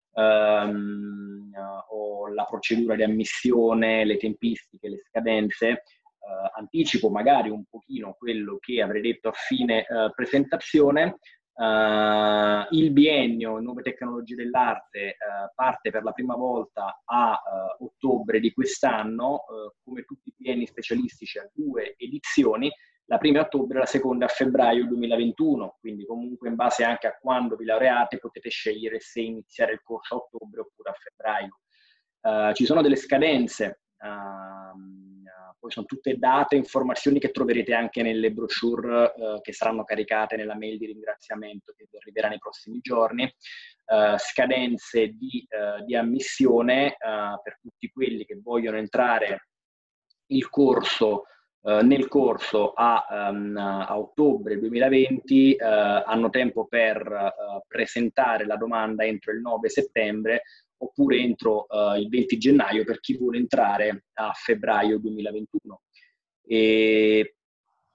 um, uh, o la procedura di ammissione, le tempistiche, le scadenze, uh, anticipo magari un pochino quello che avrei detto a fine uh, presentazione. Uh, il biennio Nuove Tecnologie dell'Arte uh, parte per la prima volta a uh, ottobre di quest'anno, uh, come tutti i bienni specialistici a due edizioni, la prima a ottobre e la seconda a febbraio duemilaventuno, quindi comunque in base anche a quando vi laureate potete scegliere se iniziare il corso a ottobre oppure a febbraio. Uh, ci sono delle scadenze, uh, poi sono tutte date, informazioni che troverete anche nelle brochure uh, che saranno caricate nella mail di ringraziamento che vi arriverà nei prossimi giorni, uh, scadenze di, uh, di ammissione uh, per tutti quelli che vogliono entrare il corso Uh, nel corso a, um, a ottobre duemilaventi uh, hanno tempo per uh, presentare la domanda entro il nove settembre oppure entro uh, il venti gennaio per chi vuole entrare a febbraio duemilaventuno. E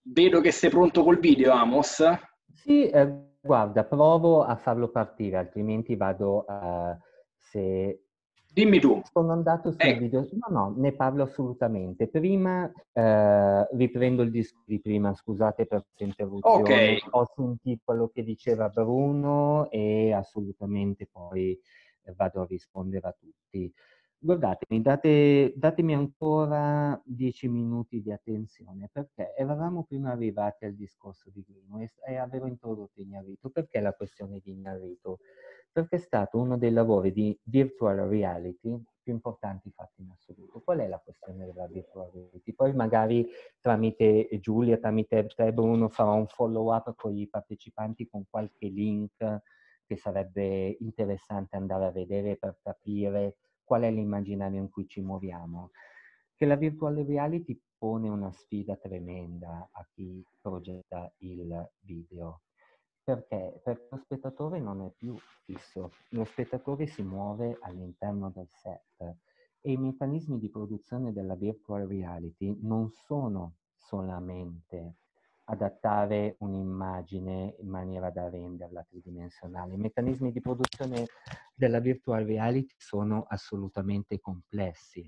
Vedo che sei pronto col video, Amos. Sì, eh, guarda, provo a farlo partire, altrimenti vado a... se... Dimmi tu. Sono andato sul Ecco. video... No, no, ne parlo assolutamente. Prima, eh, riprendo il disco di prima, scusate per questa interruzione. Ok. Ho sentito quello che diceva Bruno e assolutamente poi vado a rispondere a tutti. Guardatemi, date, datemi ancora dieci minuti di attenzione, perché eravamo prima arrivati al discorso di Greenway e avevo introdotto Ignarito. Perché la questione di Ignarito? Perché è stato uno dei lavori di virtual reality più importanti fatti in assoluto. Qual è la questione della virtual reality? Poi magari tramite Giulia, tramite te Bruno, farò un follow up con i partecipanti con qualche link che sarebbe interessante andare a vedere per capire qual è l'immaginario in cui ci muoviamo. Che la virtual reality pone una sfida tremenda a chi progetta il video. Perché? Perché lo spettatore non è più fisso, lo spettatore si muove all'interno del set e i meccanismi di produzione della virtual reality non sono solamente adattare un'immagine in maniera da renderla tridimensionale. I meccanismi di produzione della virtual reality sono assolutamente complessi.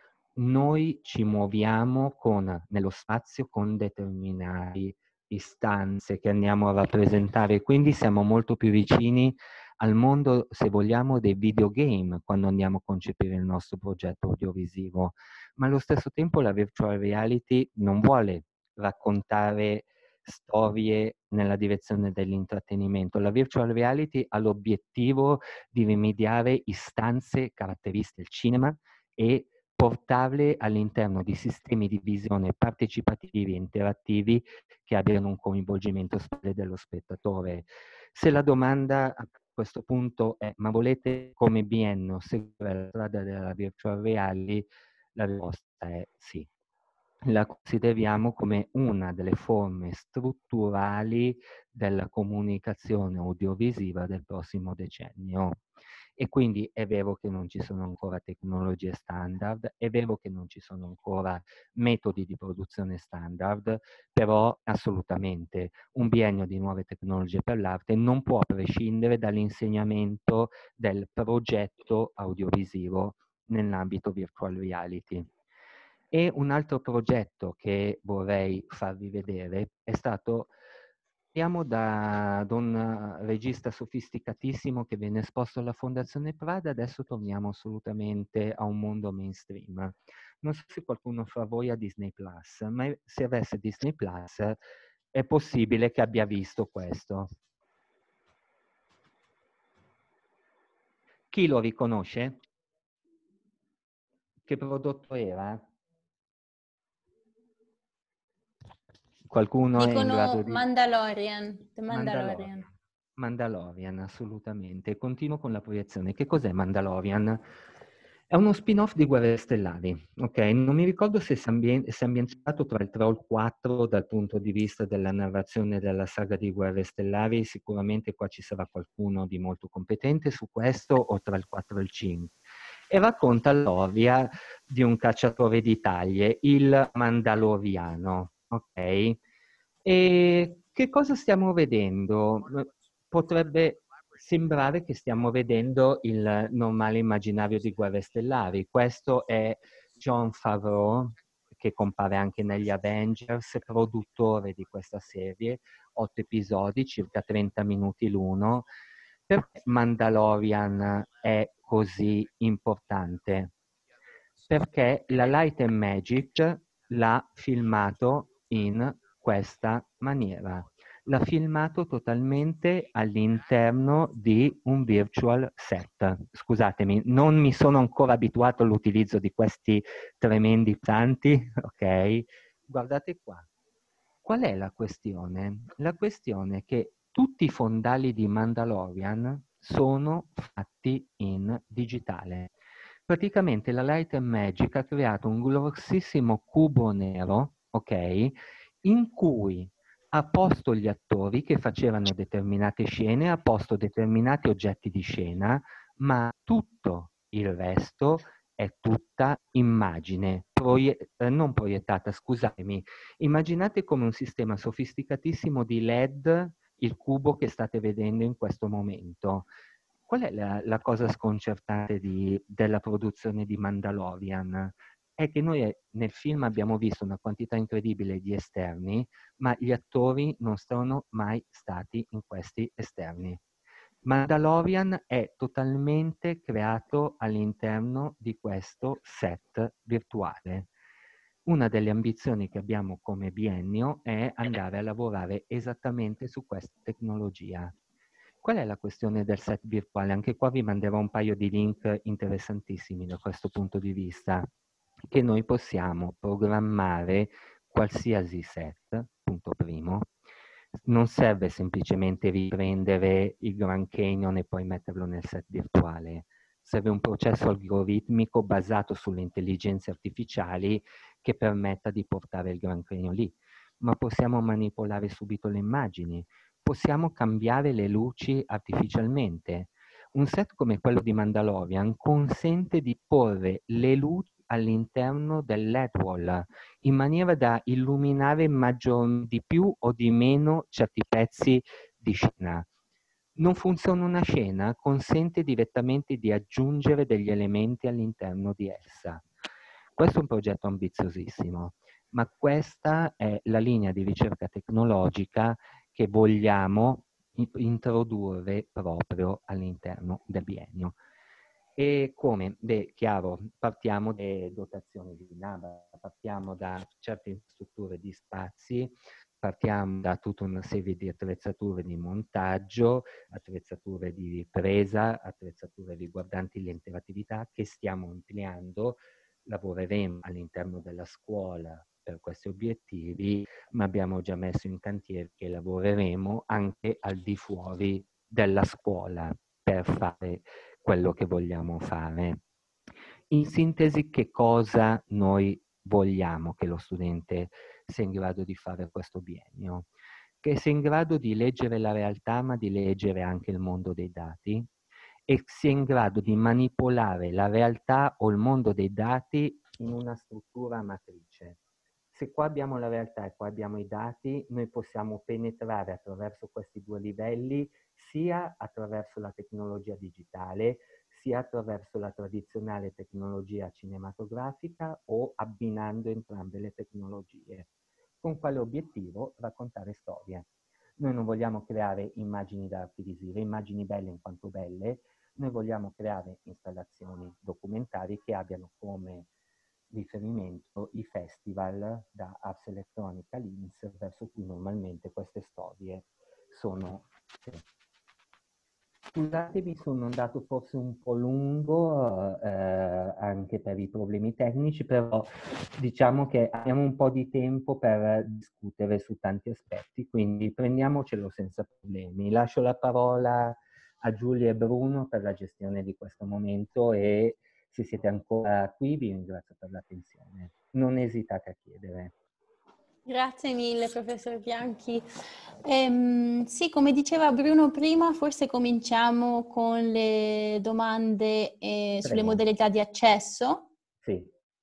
Noi ci muoviamo con, nello spazio con determinate istanze che andiamo a rappresentare, quindi siamo molto più vicini al mondo, se vogliamo, dei videogame quando andiamo a concepire il nostro progetto audiovisivo, ma allo stesso tempo la virtual reality non vuole raccontare storie nella direzione dell'intrattenimento. La virtual reality ha l'obiettivo di rimediare istanze caratteristiche del cinema e portarle all'interno di sistemi di visione partecipativi e interattivi che abbiano un coinvolgimento dello spettatore. Se la domanda a questo punto è: ma volete come biennio seguire la strada della virtual reality? La risposta è sì. La consideriamo come una delle forme strutturali della comunicazione audiovisiva del prossimo decennio. E quindi è vero che non ci sono ancora tecnologie standard, è vero che non ci sono ancora metodi di produzione standard, però assolutamente un biennio di nuove tecnologie per l'arte non può prescindere dall'insegnamento del progetto audiovisivo nell'ambito virtual reality. E un altro progetto che vorrei farvi vedere è stato, partiamo da, da un regista sofisticatissimo che viene esposto alla Fondazione Prada, adesso torniamo assolutamente a un mondo mainstream. Non so se qualcuno fra voi ha Disney Plus, ma se avesse Disney Plus è possibile che abbia visto questo. Chi lo riconosce? Che prodotto era? Qualcuno è in grado Dicono di... Mandalorian. The Mandalorian. Mandalorian. Mandalorian, assolutamente. Continuo con la proiezione. Che cos'è Mandalorian? È uno spin-off di Guerre Stellari, ok? Non mi ricordo se si è ambientato tra il tre o il quattro dal punto di vista della narrazione della saga di Guerre Stellari, sicuramente qua ci sarà qualcuno di molto competente su questo, o tra il quattro e il cinque. E racconta l'ovvia di un cacciatore di taglie, il Mandaloriano, ok? E che cosa stiamo vedendo? Potrebbe sembrare che stiamo vedendo il normale immaginario di Guerre Stellari. Questo è Jon Favreau, che compare anche negli Avengers, produttore di questa serie, otto episodi, circa trenta minuti l'uno. Perché Mandalorian è così importante? Perché la Light and Magic l'ha filmato in questa maniera. L'ha filmato totalmente all'interno di un virtual set. Scusatemi, non mi sono ancora abituato all'utilizzo di questi tremendi santi, ok? Guardate qua. Qual è la questione? La questione è che tutti i fondali di Mandalorian sono fatti in digitale. Praticamente la Light and Magic ha creato un grossissimo cubo nero, ok? In cui ha posto gli attori che facevano determinate scene, ha posto determinati oggetti di scena, ma tutto il resto è tutta immagine, proie- eh, non proiettata, scusatemi. Immaginate come un sistema sofisticatissimo di L E D il cubo che state vedendo in questo momento. Qual è la, la cosa sconcertante di, della produzione di Mandalorian? È che noi nel film abbiamo visto una quantità incredibile di esterni, ma gli attori non sono mai stati in questi esterni. Mandalorian è totalmente creato all'interno di questo set virtuale. Una delle ambizioni che abbiamo come biennio è andare a lavorare esattamente su questa tecnologia. Qual è la questione del set virtuale? Anche qua vi manderò un paio di link interessantissimi da questo punto di vista, che noi possiamo programmare qualsiasi set, punto primo. Non serve semplicemente riprendere il Grand Canyon e poi metterlo nel set virtuale. Serve un processo algoritmico basato sulle intelligenze artificiali che permetta di portare il Grand Canyon lì. Ma possiamo manipolare subito le immagini, possiamo cambiare le luci artificialmente. Un set come quello di Mandalorian consente di porre le luci all'interno del L E D wall in maniera da illuminare maggior, di più o di meno certi pezzi di scena. Non funziona una scena, consente direttamente di aggiungere degli elementi all'interno di essa. Questo è un progetto ambiziosissimo, ma questa è la linea di ricerca tecnologica che vogliamo introdurre proprio all'interno del biennio. E come? Beh, chiaro, partiamo dalle dotazioni di NAVA, partiamo da certe strutture di spazi, partiamo da tutta una serie di attrezzature di montaggio, attrezzature di ripresa, attrezzature riguardanti l'interattività che stiamo ampliando. Lavoreremo all'interno della scuola per questi obiettivi, ma abbiamo già messo in cantiere che lavoreremo anche al di fuori della scuola per fare quello che vogliamo fare. In sintesi, che cosa noi vogliamo che lo studente sia in grado di fare a questo biennio? Che sia in grado di leggere la realtà, ma di leggere anche il mondo dei dati, e sia in grado di manipolare la realtà o il mondo dei dati in una struttura matrice. Se qua abbiamo la realtà e qua abbiamo i dati, noi possiamo penetrare attraverso questi due livelli, sia attraverso la tecnologia digitale, sia attraverso la tradizionale tecnologia cinematografica o abbinando entrambe le tecnologie. Con quale obiettivo? Raccontare storie. Noi non vogliamo creare immagini d'arte visive, immagini belle in quanto belle, noi vogliamo creare installazioni documentari che abbiano come riferimento i festival da Ars Electronica Linz, verso cui normalmente queste storie sono... Scusatemi, sono andato forse un po' lungo eh, anche per i problemi tecnici, però diciamo che abbiamo un po' di tempo per discutere su tanti aspetti, quindi prendiamocelo senza problemi. Lascio la parola a Giulia e Bruno per la gestione di questo momento e se siete ancora qui vi ringrazio per l'attenzione. Non esitate a chiedere. Grazie mille, professor Bianchi. Ehm, sì, come diceva Bruno prima, forse cominciamo con le domande eh, sulle modalità di accesso. Sì.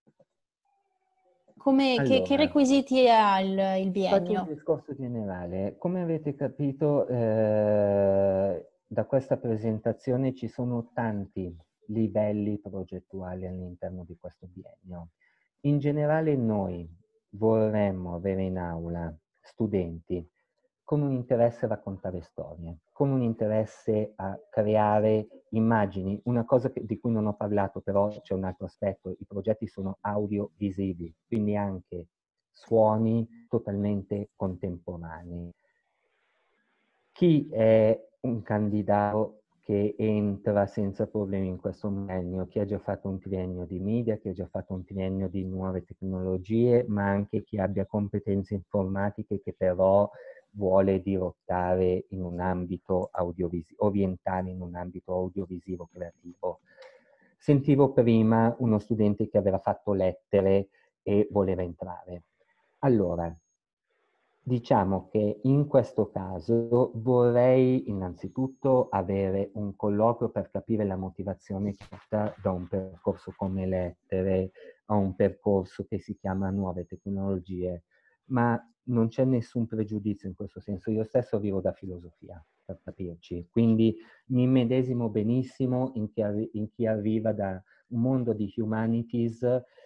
Come, Allora, che, che requisiti ha il, il biennio? Faccio un discorso generale. Come avete capito, eh, da questa presentazione ci sono tanti livelli progettuali all'interno di questo biennio. In generale noi vorremmo avere in aula studenti con un interesse a raccontare storie, con un interesse a creare immagini. Una cosa che, di cui non ho parlato, però c'è un altro aspetto, i progetti sono audiovisivi, quindi anche suoni totalmente contemporanei. Chi è un candidato che entra senza problemi in questo biennio? Chi ha già fatto un triennio di media, chi ha già fatto un triennio di nuove tecnologie, ma anche chi abbia competenze informatiche che però vuole dirottare in un ambito audiovisivo, orientare in un ambito audiovisivo creativo. Sentivo prima uno studente che aveva fatto lettere e voleva entrare. Allora, Diciamo che in questo caso vorrei innanzitutto avere un colloquio per capire la motivazione che porta da un percorso come lettere a un percorso che si chiama nuove tecnologie, ma non c'è nessun pregiudizio in questo senso. Io stesso vivo da filosofia, per capirci, quindi mi immedesimo benissimo in chi, arri- in chi arriva da un mondo di humanities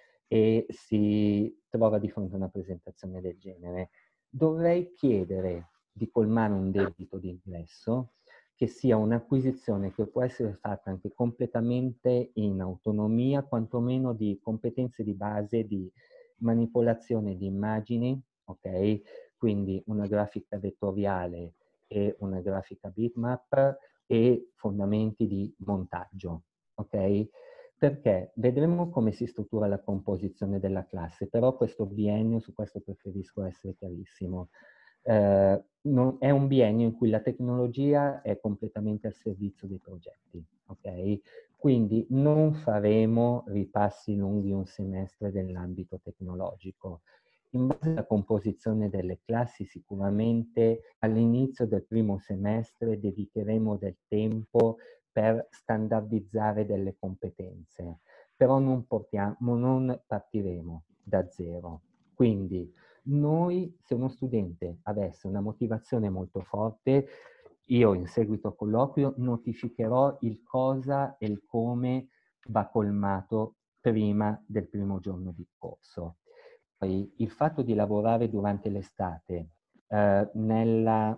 e si trova di fronte a una presentazione del genere. Dovrei chiedere di colmare un debito di ingresso che sia un'acquisizione che può essere fatta anche completamente in autonomia, quantomeno di competenze di base di manipolazione di immagini, ok? Quindi una grafica vettoriale e una grafica bitmap e fondamenti di montaggio, ok? Perché vedremo come si struttura la composizione della classe, però questo biennio, su questo preferisco essere chiarissimo, eh, non, è un biennio in cui la tecnologia è completamente al servizio dei progetti, ok? Quindi non faremo ripassi lunghi un semestre dell'ambito tecnologico. In base alla composizione delle classi, sicuramente all'inizio del primo semestre dedicheremo del tempo per standardizzare delle competenze, però non, portiamo, non partiremo da zero. Quindi noi, se uno studente avesse una motivazione molto forte, io in seguito al colloquio notificherò il cosa e il come va colmato prima del primo giorno di corso. Poi il fatto di lavorare durante l'estate eh, nella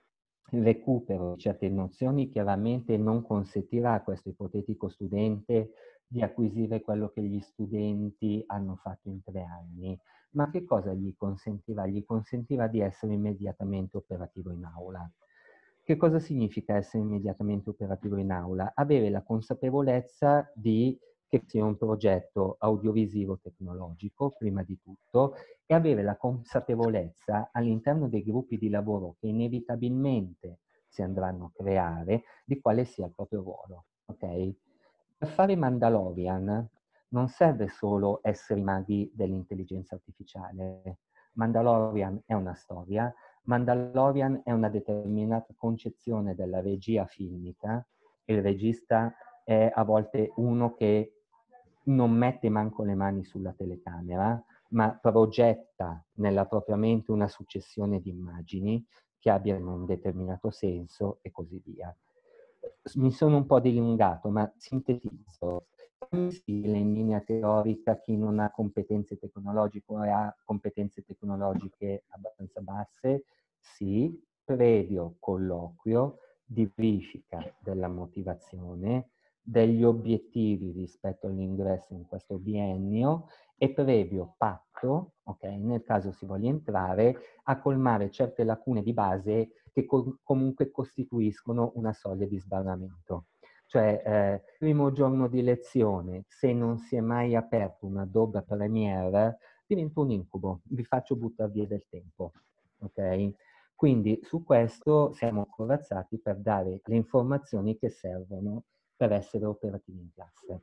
recupero di certe nozioni chiaramente non consentirà a questo ipotetico studente di acquisire quello che gli studenti hanno fatto in tre anni. Ma che cosa gli consentirà? Gli consentirà di essere immediatamente operativo in aula. Che cosa significa essere immediatamente operativo in aula? Avere la consapevolezza di che sia un progetto audiovisivo tecnologico, prima di tutto, e avere la consapevolezza all'interno dei gruppi di lavoro che inevitabilmente si andranno a creare di quale sia il proprio ruolo, ok? Per fare Mandalorian non serve solo essere i maghi dell'intelligenza artificiale. Mandalorian è una storia, Mandalorian è una determinata concezione della regia filmica. Il regista è a volte uno che non mette manco le mani sulla telecamera, ma progetta nella propria mente una successione di immagini che abbiano un determinato senso e così via. Mi sono un po' dilungato, ma sintetizzo. Stile in linea teorica chi non ha competenze tecnologiche o ha competenze tecnologiche abbastanza basse, sì, previo colloquio di verifica della motivazione, degli obiettivi rispetto all'ingresso in questo biennio e previo patto, ok, nel caso si voglia entrare, a colmare certe lacune di base che co- comunque costituiscono una soglia di sbarramento. Cioè, eh, primo giorno di lezione, se non si è mai aperto una Adobe Premiere, diventa un incubo, vi faccio buttare via del tempo, ok? Quindi su questo siamo corazzati per dare le informazioni che servono per essere operativi in classe.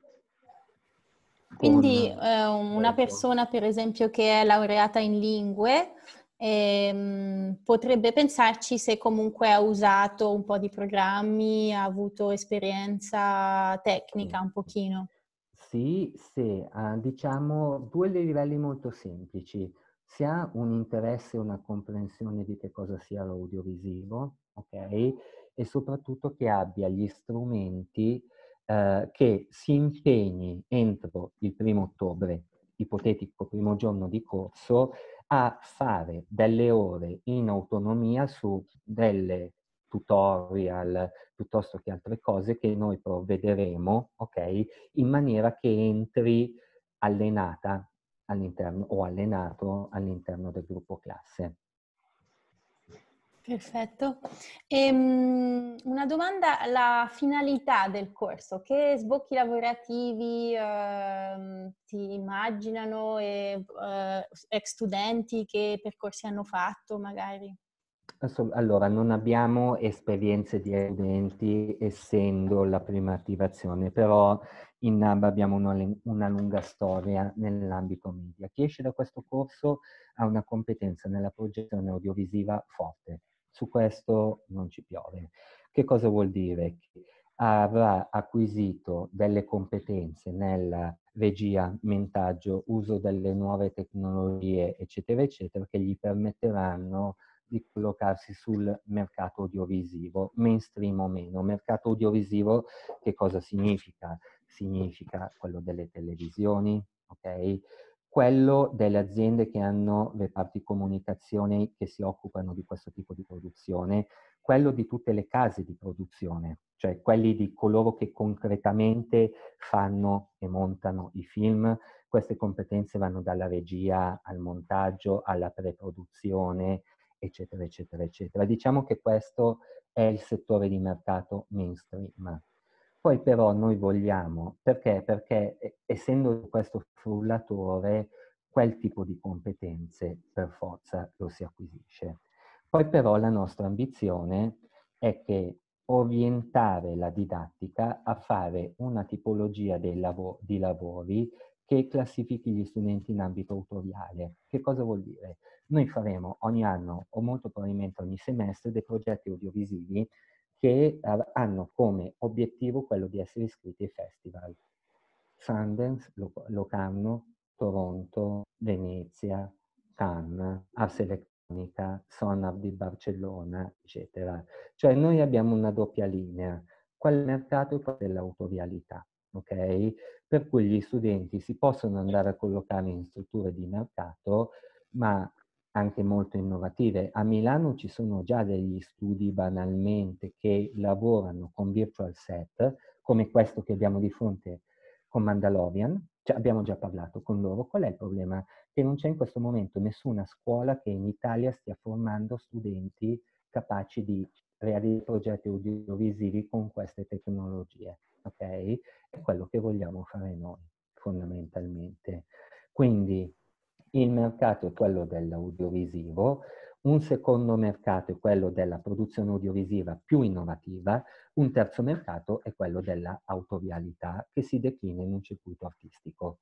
Quindi Con... eh, una persona, per esempio, che è laureata in lingue ehm, potrebbe pensarci se comunque ha usato un po' di programmi, ha avuto esperienza tecnica un pochino. Sì, se ha, diciamo, due livelli molto semplici. Si ha un interesse e una comprensione di che cosa sia l'audiovisivo, ok? E soprattutto che abbia gli strumenti eh, che si impegni entro il primo ottobre, ipotetico primo giorno di corso, a fare delle ore in autonomia su delle tutorial piuttosto che altre cose che noi provvederemo, ok? In maniera che entri allenata all'interno o allenato all'interno del gruppo classe. Perfetto. Ehm, una domanda, la finalità del corso, che sbocchi lavorativi ehm, ti immaginano e eh, ex studenti che percorsi hanno fatto magari? Allora, non abbiamo esperienze di studenti essendo la prima attivazione, però in N A B abbiamo una, una lunga storia nell'ambito media. Chi esce da questo corso ha una competenza nella progettazione audiovisiva forte. Su questo non ci piove. Che cosa vuol dire? Che avrà acquisito delle competenze nella regia, montaggio, uso delle nuove tecnologie, eccetera, eccetera, che gli permetteranno di collocarsi sul mercato audiovisivo, mainstream o meno. Mercato audiovisivo che cosa significa? Significa quello delle televisioni, ok? Quello delle aziende che hanno reparti comunicazione che si occupano di questo tipo di produzione, quello di tutte le case di produzione, cioè quelli di coloro che concretamente fanno e montano i film. Queste competenze vanno dalla regia al montaggio, alla pre-produzione, eccetera, eccetera, eccetera. Diciamo che questo è il settore di mercato mainstream. Poi però noi vogliamo, perché? Perché eh, essendo questo frullatore, quel tipo di competenze per forza lo si acquisisce. Poi però la nostra ambizione è che orientare la didattica a fare una tipologia dei lav- di lavori che classifichi gli studenti in ambito autoriale. Che cosa vuol dire? Noi faremo ogni anno, o molto probabilmente ogni semestre, dei progetti audiovisivi che uh, hanno come obiettivo quello di essere iscritti ai festival. Sundance, Locarno, Toronto, Venezia, Cannes, Ars Electronica, Sonar di Barcellona, eccetera. Cioè noi abbiamo una doppia linea, quel mercato e quello dell'autorialità, ok? Per cui gli studenti si possono andare a collocare in strutture di mercato, ma anche molto innovative. A Milano ci sono già degli studi banalmente che lavorano con virtual set, come questo che abbiamo di fronte con Mandalorian, cioè abbiamo già parlato con loro. Qual è il problema? Che non c'è in questo momento nessuna scuola che in Italia stia formando studenti capaci di realizzare progetti audiovisivi con queste tecnologie, ok? È quello che vogliamo fare noi, fondamentalmente. Quindi il mercato è quello dell'audiovisivo, un secondo mercato è quello della produzione audiovisiva più innovativa, un terzo mercato è quello dell'autorialità che si declina in un circuito artistico.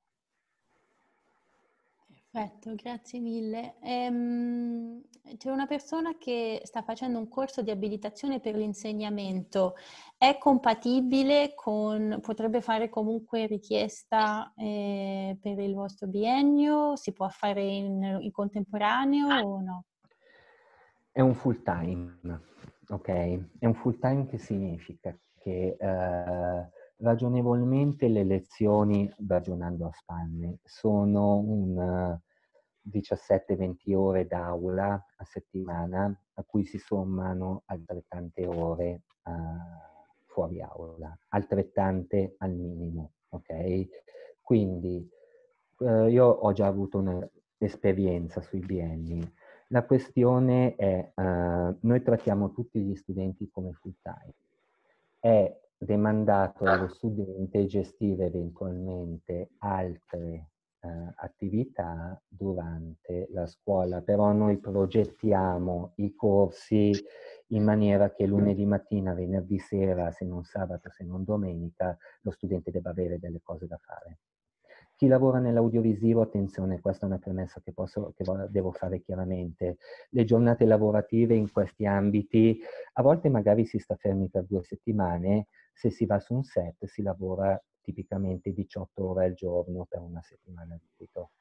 Perfetto, grazie mille. Ehm, c'è una persona che sta facendo un corso di abilitazione per l'insegnamento. È compatibile con, potrebbe fare comunque richiesta eh, per il vostro biennio? Si può fare in, in contemporaneo o no? È un full time, ok? È un full time che significa che eh, ragionevolmente le lezioni, ragionando a spanne, sono un diciassette venti ore d'aula a settimana, a cui si sommano altrettante ore uh, fuori aula, altrettante al minimo, ok? Quindi eh, io ho già avuto un'esperienza sui bienni. La questione è, uh, noi trattiamo tutti gli studenti come full time. È demandato allo studente gestire eventualmente altre uh, attività durante la scuola, però noi progettiamo i corsi in maniera che lunedì mattina, venerdì sera, se non sabato, se non domenica, lo studente debba avere delle cose da fare. Chi lavora nell'audiovisivo, attenzione, questa è una premessa che, posso, che devo fare chiaramente, le giornate lavorative in questi ambiti, a volte magari si sta fermi per due settimane, se si va su un set si lavora tipicamente diciotto ore al giorno per una settimana di rito.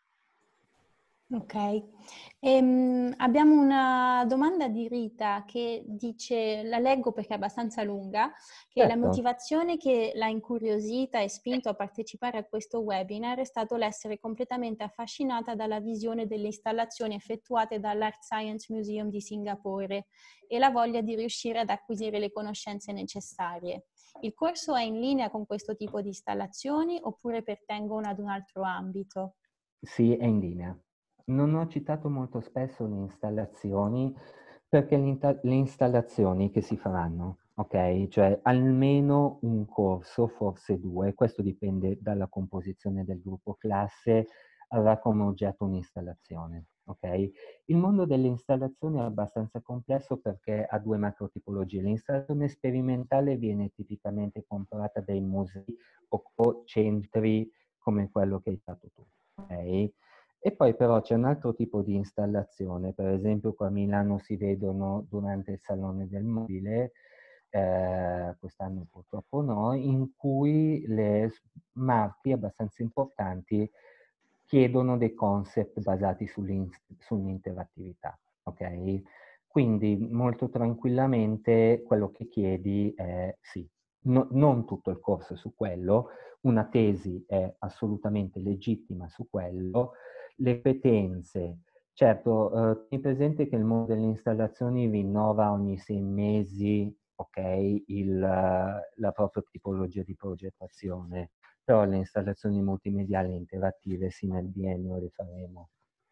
Ok, ehm, abbiamo una domanda di Rita che dice, la leggo perché è abbastanza lunga, che certo. La motivazione che l'ha incuriosita e spinto a partecipare a questo webinar è stato l'essere completamente affascinata dalla visione delle installazioni effettuate dall'Art Science Museum di Singapore e la voglia di riuscire ad acquisire le conoscenze necessarie. Il corso è in linea con questo tipo di installazioni oppure pertengono ad un altro ambito? Sì, è in linea. Non ho citato molto spesso le installazioni perché le installazioni che si faranno, ok? Cioè almeno un corso, forse due, questo dipende dalla composizione del gruppo classe, avrà come oggetto un'installazione. ok? Il mondo delle installazioni è abbastanza complesso perché ha due macro tipologie. L'installazione sperimentale viene tipicamente comprata dai musei o centri come quello che hai fatto tu, ok? E poi però c'è un altro tipo di installazione, per esempio qua a Milano si vedono durante il Salone del Mobile, eh, quest'anno purtroppo no, in cui le marchi abbastanza importanti chiedono dei concept basati sull'interattività, ok? Quindi molto tranquillamente quello che chiedi è sì, no, non tutto il corso su quello, una tesi è assolutamente legittima su quello, le petenze. Certo, eh, tieni presente che il mondo delle installazioni rinnova ogni sei mesi, ok, il, la propria tipologia di progettazione, però le installazioni multimediali interattive sì nel biennio le faremo.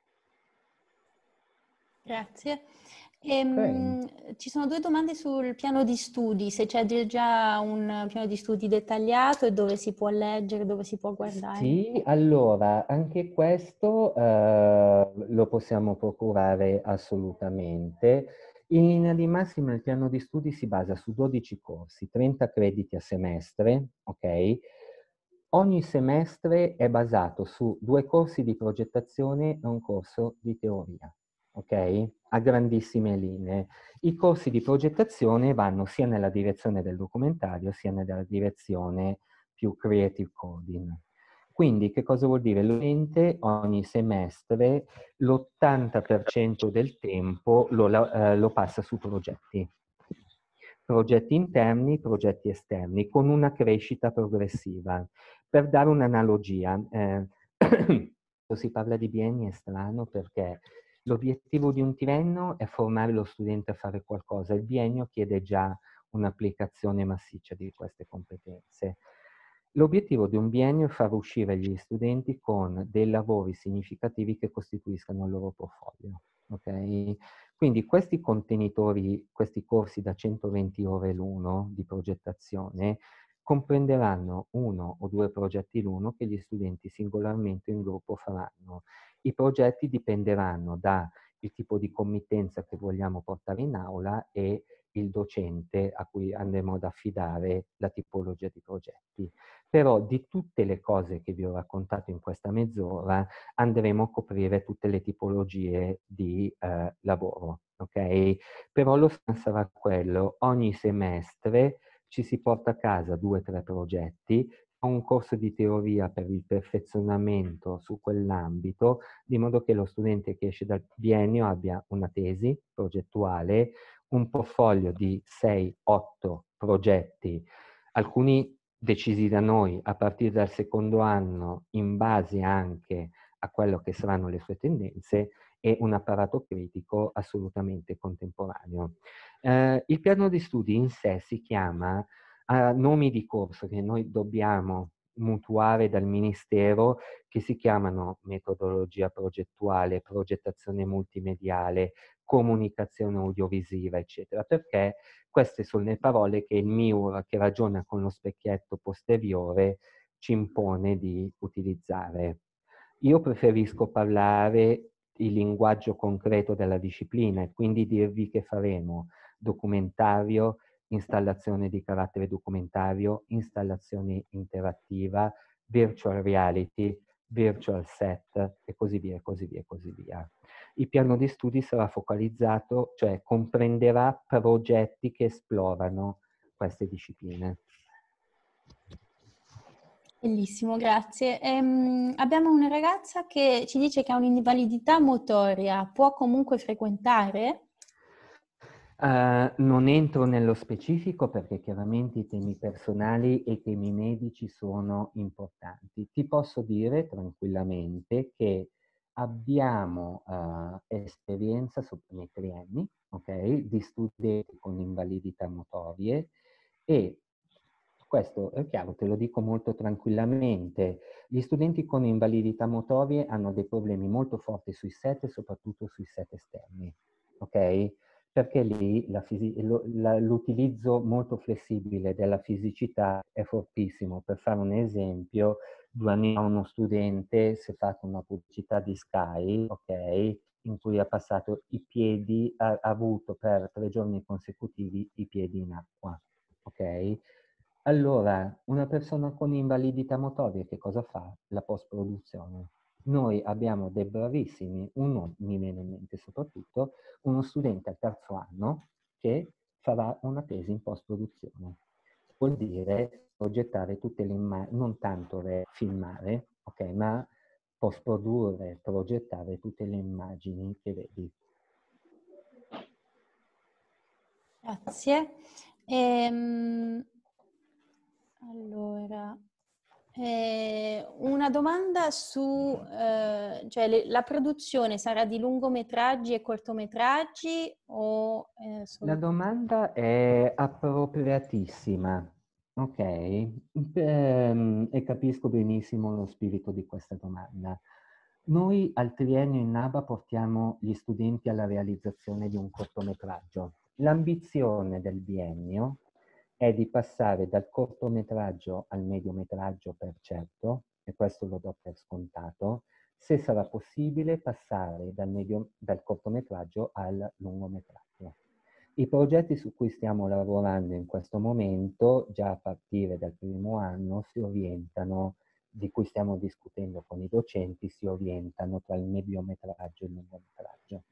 Grazie. Ehm, ci sono due domande sul piano di studi, se c'è già un piano di studi dettagliato e dove si può leggere, dove si può guardare. Sì, allora, anche questo eh, lo possiamo procurare assolutamente. In linea di massima il piano di studi si basa su dodici corsi, trenta crediti a semestre, ok? Ogni semestre è basato su due corsi di progettazione e un corso di teoria, ok? A grandissime linee. I corsi di progettazione vanno sia nella direzione del documentario sia nella direzione più creative coding. Quindi che cosa vuol dire? L'utente ogni semestre l'ottanta per cento del tempo lo, eh, lo passa su progetti. Progetti interni, progetti esterni, con una crescita progressiva. Per dare un'analogia, eh, si parla di bienni è strano perché l'obiettivo di un triennio è formare lo studente a fare qualcosa, il biennio chiede già un'applicazione massiccia di queste competenze. L'obiettivo di un biennio è far uscire gli studenti con dei lavori significativi che costituiscano il loro portfolio. Okay? Quindi questi contenitori, questi corsi da centoventi ore l'uno di progettazione, comprenderanno uno o due progetti l'uno che gli studenti singolarmente in gruppo faranno. I progetti dipenderanno dal tipo di committenza che vogliamo portare in aula e il docente a cui andremo ad affidare la tipologia di progetti. Però di tutte le cose che vi ho raccontato in questa mezz'ora andremo a coprire tutte le tipologie di eh, lavoro, ok? Però lo sarà quello, ogni semestre ci si porta a casa due o tre progetti, un corso di teoria per il perfezionamento su quell'ambito, di modo che lo studente che esce dal biennio abbia una tesi progettuale, un portfolio di sei otto progetti, alcuni decisi da noi a partire dal secondo anno in base anche a quello che saranno le sue tendenze e un apparato critico assolutamente contemporaneo. Eh, il piano di studi in sé si chiama a nomi di corso che noi dobbiamo mutuare dal Ministero, che si chiamano metodologia progettuale, progettazione multimediale, comunicazione audiovisiva, eccetera, perché queste sono le parole che il M I U R, che ragiona con lo specchietto posteriore, ci impone di utilizzare. Io preferisco parlare il linguaggio concreto della disciplina e quindi dirvi che faremo documentario, installazione di carattere documentario, installazione interattiva, virtual reality, virtual set e così via, e così via, e così via. Il piano di studi sarà focalizzato, cioè comprenderà progetti che esplorano queste discipline. Bellissimo, grazie. Ehm, abbiamo una ragazza che ci dice che ha un'invalidità motoria, può comunque frequentare? Uh, non entro nello specifico perché chiaramente i temi personali e i temi medici sono importanti. Ti posso dire tranquillamente che abbiamo uh, esperienza nei trienni, ok, di studenti con invalidità motorie e questo è chiaro, te lo dico molto tranquillamente. Gli studenti con invalidità motorie hanno dei problemi molto forti sui set e soprattutto sui set esterni, ok? Perché lì l'utilizzo molto flessibile della fisicità è fortissimo. Per fare un esempio, due anni fa uno studente si è fatto una pubblicità di Sky, ok? in cui ha passato i piedi, ha, ha avuto per tre giorni consecutivi i piedi in acqua, ok? Allora, una persona con invalidità motoria che cosa fa? La post-produzione. Noi abbiamo dei bravissimi, uno mi viene in mente soprattutto, uno studente al terzo anno che farà una tesi in post-produzione. Vuol dire progettare tutte le immagini, non tanto filmare, ok, ma post-produrre, progettare tutte le immagini che vedi. Grazie. Ehm, allora, eh, una domanda su, eh, cioè le, la produzione sarà di lungometraggi e cortometraggi o eh, solo... La domanda è appropriatissima, ok? Ehm, e capisco benissimo lo spirito di questa domanda. Noi al triennio in NABA portiamo gli studenti alla realizzazione di un cortometraggio. L'ambizione del biennio è di passare dal cortometraggio al mediometraggio, per certo, e questo lo do per scontato, se sarà possibile passare dal, medio, dal cortometraggio al lungometraggio. I progetti su cui stiamo lavorando in questo momento, già a partire dal primo anno, si orientano, di cui stiamo discutendo con i docenti, si orientano tra il mediometraggio e il lungometraggio.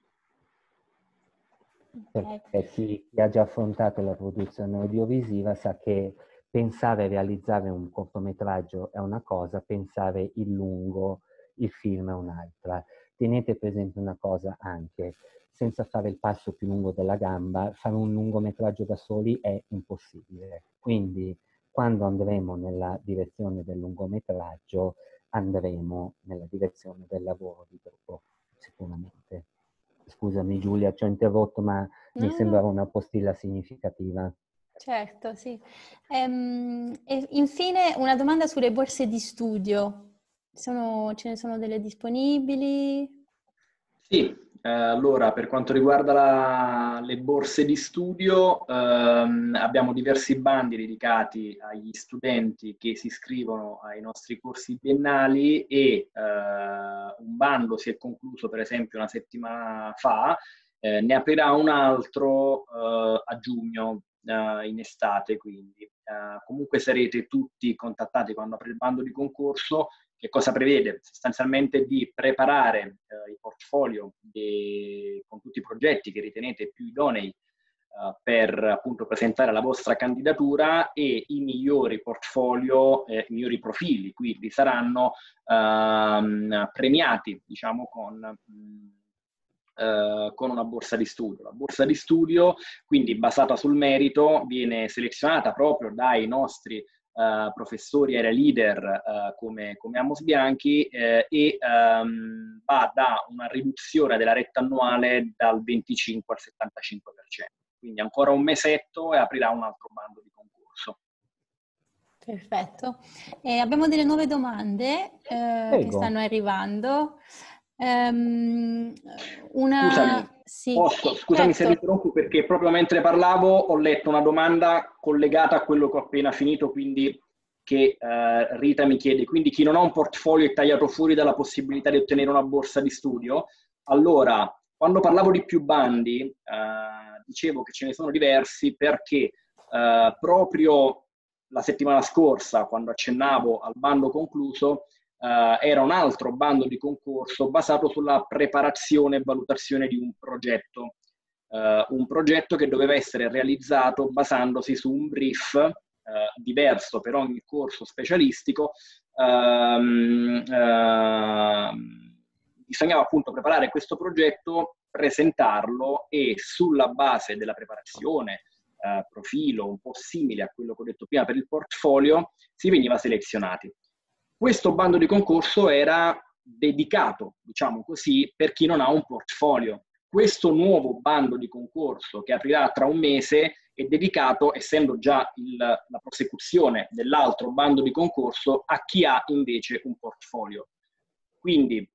Okay. Perché chi, chi ha già affrontato la produzione audiovisiva sa che pensare a realizzare un cortometraggio è una cosa, pensare il lungo, il film è un'altra. Tenete presente una cosa anche, senza fare il passo più lungo della gamba, fare un lungometraggio da soli è impossibile. Quindi quando andremo nella direzione del lungometraggio, andremo nella direzione del lavoro di gruppo, sicuramente. Scusami Giulia, ci ho interrotto, ma No, mi sembrava una postilla significativa. Certo, sì. Ehm, e infine una domanda sulle borse di studio. Sono, ce ne sono delle disponibili? Sì, eh, allora per quanto riguarda la, le borse di studio, ehm, abbiamo diversi bandi dedicati agli studenti che si iscrivono ai nostri corsi biennali e eh, un bando si è concluso per esempio una settimana fa, eh, ne aprirà un altro eh, a giugno, eh, in estate quindi. Eh, comunque sarete tutti contattati quando apre il bando di concorso. Che cosa prevede? Sostanzialmente di preparare eh, il portfolio di, con tutti i progetti che ritenete più idonei eh, per appunto presentare la vostra candidatura, e i migliori portfolio, eh, i migliori profili, quindi saranno ehm, premiati, diciamo, con... Mh, Uh, con una borsa di studio. La borsa di studio, quindi basata sul merito, viene selezionata proprio dai nostri uh, professori area leader uh, come, come Amos Bianchi eh, e um, va da una riduzione della retta annuale dal venticinque al settantacinque per cento. Quindi ancora un mesetto e aprirà un altro bando di concorso. Perfetto. E abbiamo delle nuove domande eh, che stanno arrivando. Um, una... Scusami, sì, posso, scusami certo. se interrompo, perché proprio mentre parlavo ho letto una domanda collegata a quello che ho appena finito, quindi che eh, Rita mi chiede, quindi chi non ha un portfolio è tagliato fuori dalla possibilità di ottenere una borsa di studio? Allora, quando parlavo di più bandi, eh, dicevo che ce ne sono diversi perché eh, proprio la settimana scorsa, quando accennavo al bando concluso, Uh, era un altro bando di concorso basato sulla preparazione e valutazione di un progetto, uh, un progetto che doveva essere realizzato basandosi su un brief uh, diverso per ogni corso specialistico. Um, uh, bisognava appunto preparare questo progetto, presentarlo e sulla base della preparazione, uh, profilo un po' simile a quello che ho detto prima per il portfolio, si veniva selezionati. Questo bando di concorso era dedicato, diciamo così, per chi non ha un portfolio. Questo nuovo bando di concorso, che aprirà tra un mese, è dedicato, essendo già il, la prosecuzione dell'altro bando di concorso, a chi ha invece un portfolio. Quindi, eh,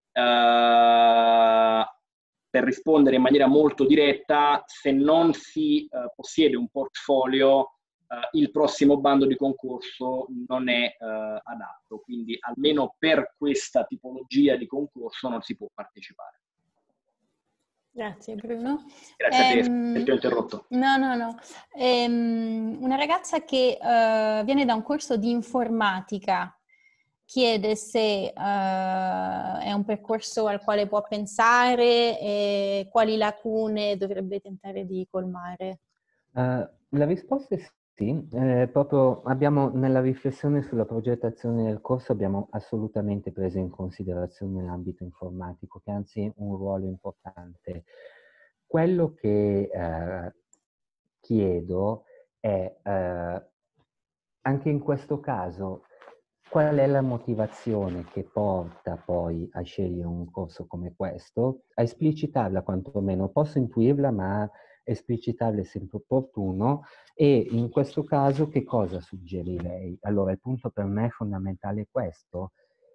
per rispondere in maniera molto diretta, se non si eh, possiede un portfolio, Uh, il prossimo bando di concorso non è uh, adatto, quindi almeno per questa tipologia di concorso non si può partecipare. Grazie Bruno. Grazie ehm, a te, ti ho interrotto. No, no, no. Ehm, una ragazza che uh, viene da un corso di informatica chiede se uh, è un percorso al quale può pensare e quali lacune dovrebbe tentare di colmare. Uh, la risposta è sì, eh, proprio abbiamo nella riflessione sulla progettazione del corso abbiamo assolutamente preso in considerazione l'ambito informatico, che anzi ha un ruolo importante. Quello che eh, chiedo è, eh, anche in questo caso, qual è la motivazione che porta poi a scegliere un corso come questo? A esplicitarla quantomeno, posso intuirla, ma esplicitarla è sempre opportuno. E in questo caso che cosa suggerirei? Allora, il punto per me fondamentale è questo.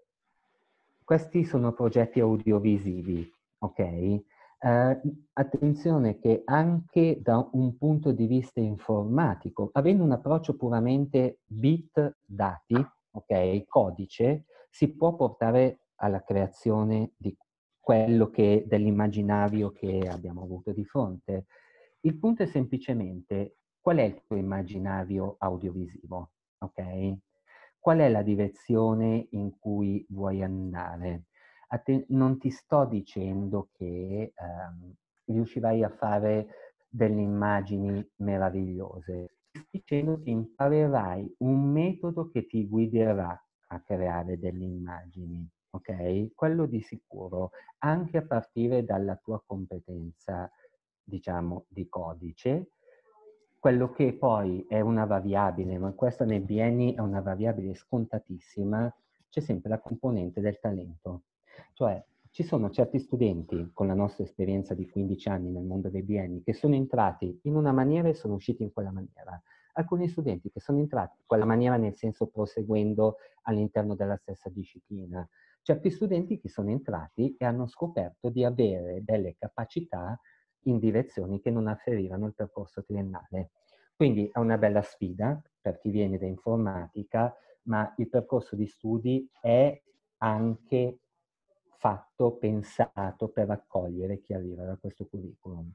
Questi sono progetti audiovisivi, ok? Eh, attenzione che anche da un punto di vista informatico, avendo un approccio puramente bit dati, ok, codice, si può portare alla creazione di quello che dell'immaginario che abbiamo avuto di fronte. Il punto è semplicemente qual è il tuo immaginario audiovisivo, ok? Qual è la direzione in cui vuoi andare? Te, non ti sto dicendo che ehm, riuscirai a fare delle immagini meravigliose, ti sto dicendo che imparerai un metodo che ti guiderà a creare delle immagini, ok? Quello di sicuro, anche a partire dalla tua competenza, diciamo, di codice. Quello che poi è una variabile, ma questa nei bienni è una variabile scontatissima, c'è sempre la componente del talento. Cioè, ci sono certi studenti, con la nostra esperienza di quindici anni nel mondo dei bienni, che sono entrati in una maniera e sono usciti in quella maniera. Alcuni studenti che sono entrati in quella maniera nel senso proseguendo all'interno della stessa disciplina. Certi studenti che sono entrati e hanno scoperto di avere delle capacità in direzioni che non afferivano il percorso triennale. Quindi è una bella sfida per chi viene da informatica, ma il percorso di studi è anche fatto, pensato per accogliere chi arriva da questo curriculum.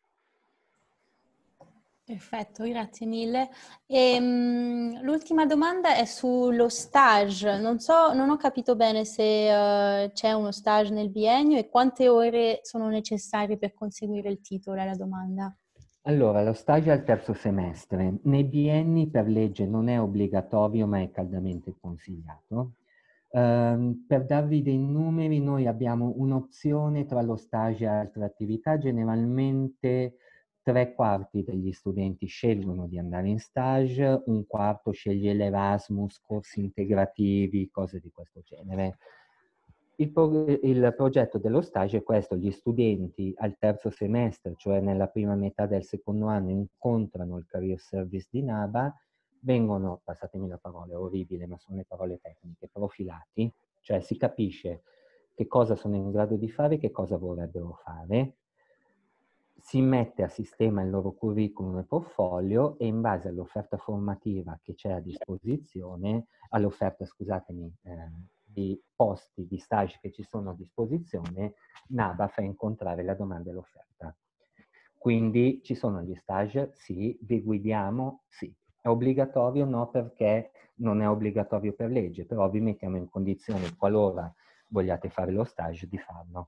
Perfetto, grazie mille. E, um, l'ultima domanda è sullo stage. Non so, non ho capito bene se uh, c'è uno stage nel biennio e quante ore sono necessarie per conseguire il titolo, è la domanda. Allora, lo stage è al terzo semestre. Nei bienni per legge non è obbligatorio, ma è caldamente consigliato. Um, per darvi dei numeri, noi abbiamo un'opzione tra lo stage e altre attività. Generalmente tre quarti degli studenti scelgono di andare in stage, un quarto sceglie l'Erasmus, corsi integrativi, cose di questo genere. Il, pro il progetto dello stage è questo: gli studenti al terzo semestre, cioè nella prima metà del secondo anno, incontrano il Career Service di NABA, vengono, passatemi la parola, è orribile, ma sono le parole tecniche, profilati, cioè si capisce che cosa sono in grado di fare e che cosa vorrebbero fare, si mette a sistema il loro curriculum e portfolio e in base all'offerta formativa che c'è a disposizione, all'offerta, scusatemi, eh, di posti di stage che ci sono a disposizione, NABA fa incontrare la domanda e l'offerta. Quindi ci sono gli stage? Sì. Vi guidiamo? Sì. È obbligatorio? No, perché non è obbligatorio per legge, però vi mettiamo in condizione, qualora vogliate fare lo stage, di farlo.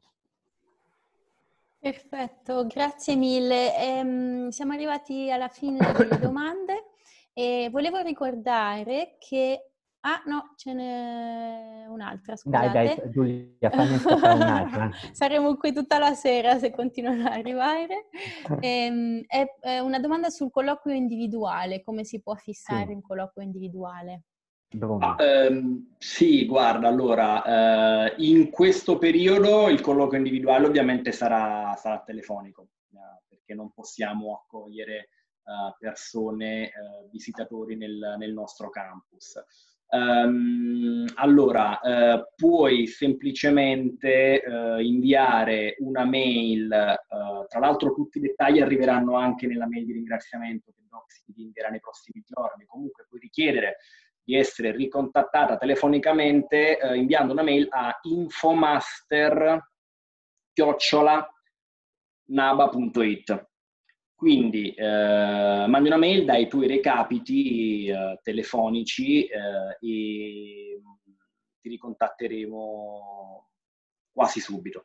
Perfetto, grazie mille. Ehm, siamo arrivati alla fine delle domande e volevo ricordare che... Ah no, ce n'è un'altra, scusate. Dai, dai, Giulia, fammi scappare un'altra. Saremo qui tutta la sera se continuano ad arrivare. Ehm, è, è una domanda sul colloquio individuale, come si può fissare Sì. un colloquio individuale? Ah, ehm, sì, guarda, allora, eh, in questo periodo il colloquio individuale ovviamente sarà, sarà telefonico, eh, perché non possiamo accogliere eh, persone, eh, visitatori nel, nel nostro campus. Um, allora, eh, puoi semplicemente eh, inviare una mail, eh, tra l'altro tutti i dettagli arriveranno anche nella mail di ringraziamento che Doxy ti invierà nei prossimi giorni. Comunque puoi richiedere di essere ricontattata telefonicamente eh, inviando una mail a infomaster chiocciola naba punto it. Quindi eh, mandi una mail, dai i tuoi recapiti eh, telefonici eh, e ti ricontatteremo quasi subito.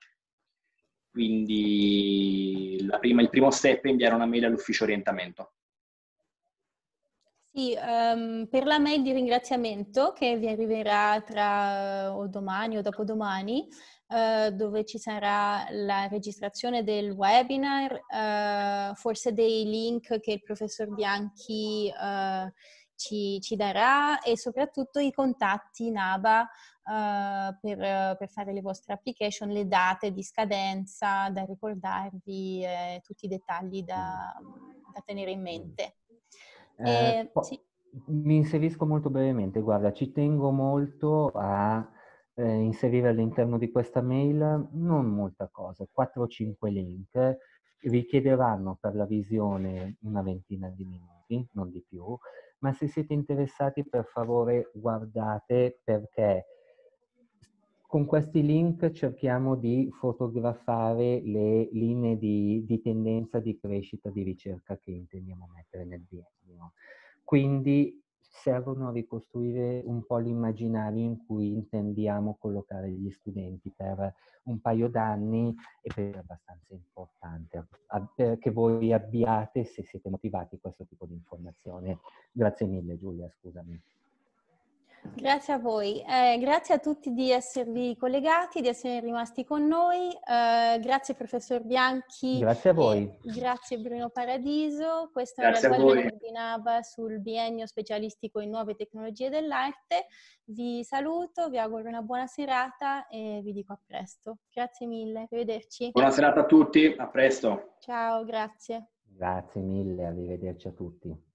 Quindi la prima, il primo step è inviare una mail all'ufficio orientamento. Sì, um, per la mail di ringraziamento che vi arriverà tra o domani o dopodomani, uh, dove ci sarà la registrazione del webinar, uh, forse dei link che il professor Bianchi uh, ci, ci darà e soprattutto i contatti NABA uh, per, per fare le vostre application, le date di scadenza da ricordarvi, eh, tutti i dettagli da, da tenere in mente. Eh, Eh, sì. Mi inserisco molto brevemente, guarda, ci tengo molto a eh, inserire all'interno di questa mail non molta cosa, quattro o cinque link, richiederanno per la visione una ventina di minuti, non di più, ma se siete interessati per favore guardate, perché con questi link cerchiamo di fotografare le linee di, di tendenza di crescita di ricerca che intendiamo mettere nel biennio. Quindi servono a ricostruire un po' l'immaginario in cui intendiamo collocare gli studenti per un paio d'anni, e per abbastanza importante che voi abbiate, se siete motivati, questo tipo di informazione. Grazie mille Giulia, scusami. Grazie a voi, eh, grazie a tutti di esservi collegati, di essere rimasti con noi, eh, grazie professor Bianchi, grazie a voi, grazie Bruno Paradiso. Questo Grazie era il a voi. webinar di NABA sul biennio specialistico in nuove tecnologie dell'arte. Vi saluto, vi auguro una buona serata e vi dico a presto. Grazie mille, arrivederci. Buona serata a tutti, a presto. Ciao, grazie. Grazie mille, arrivederci a tutti.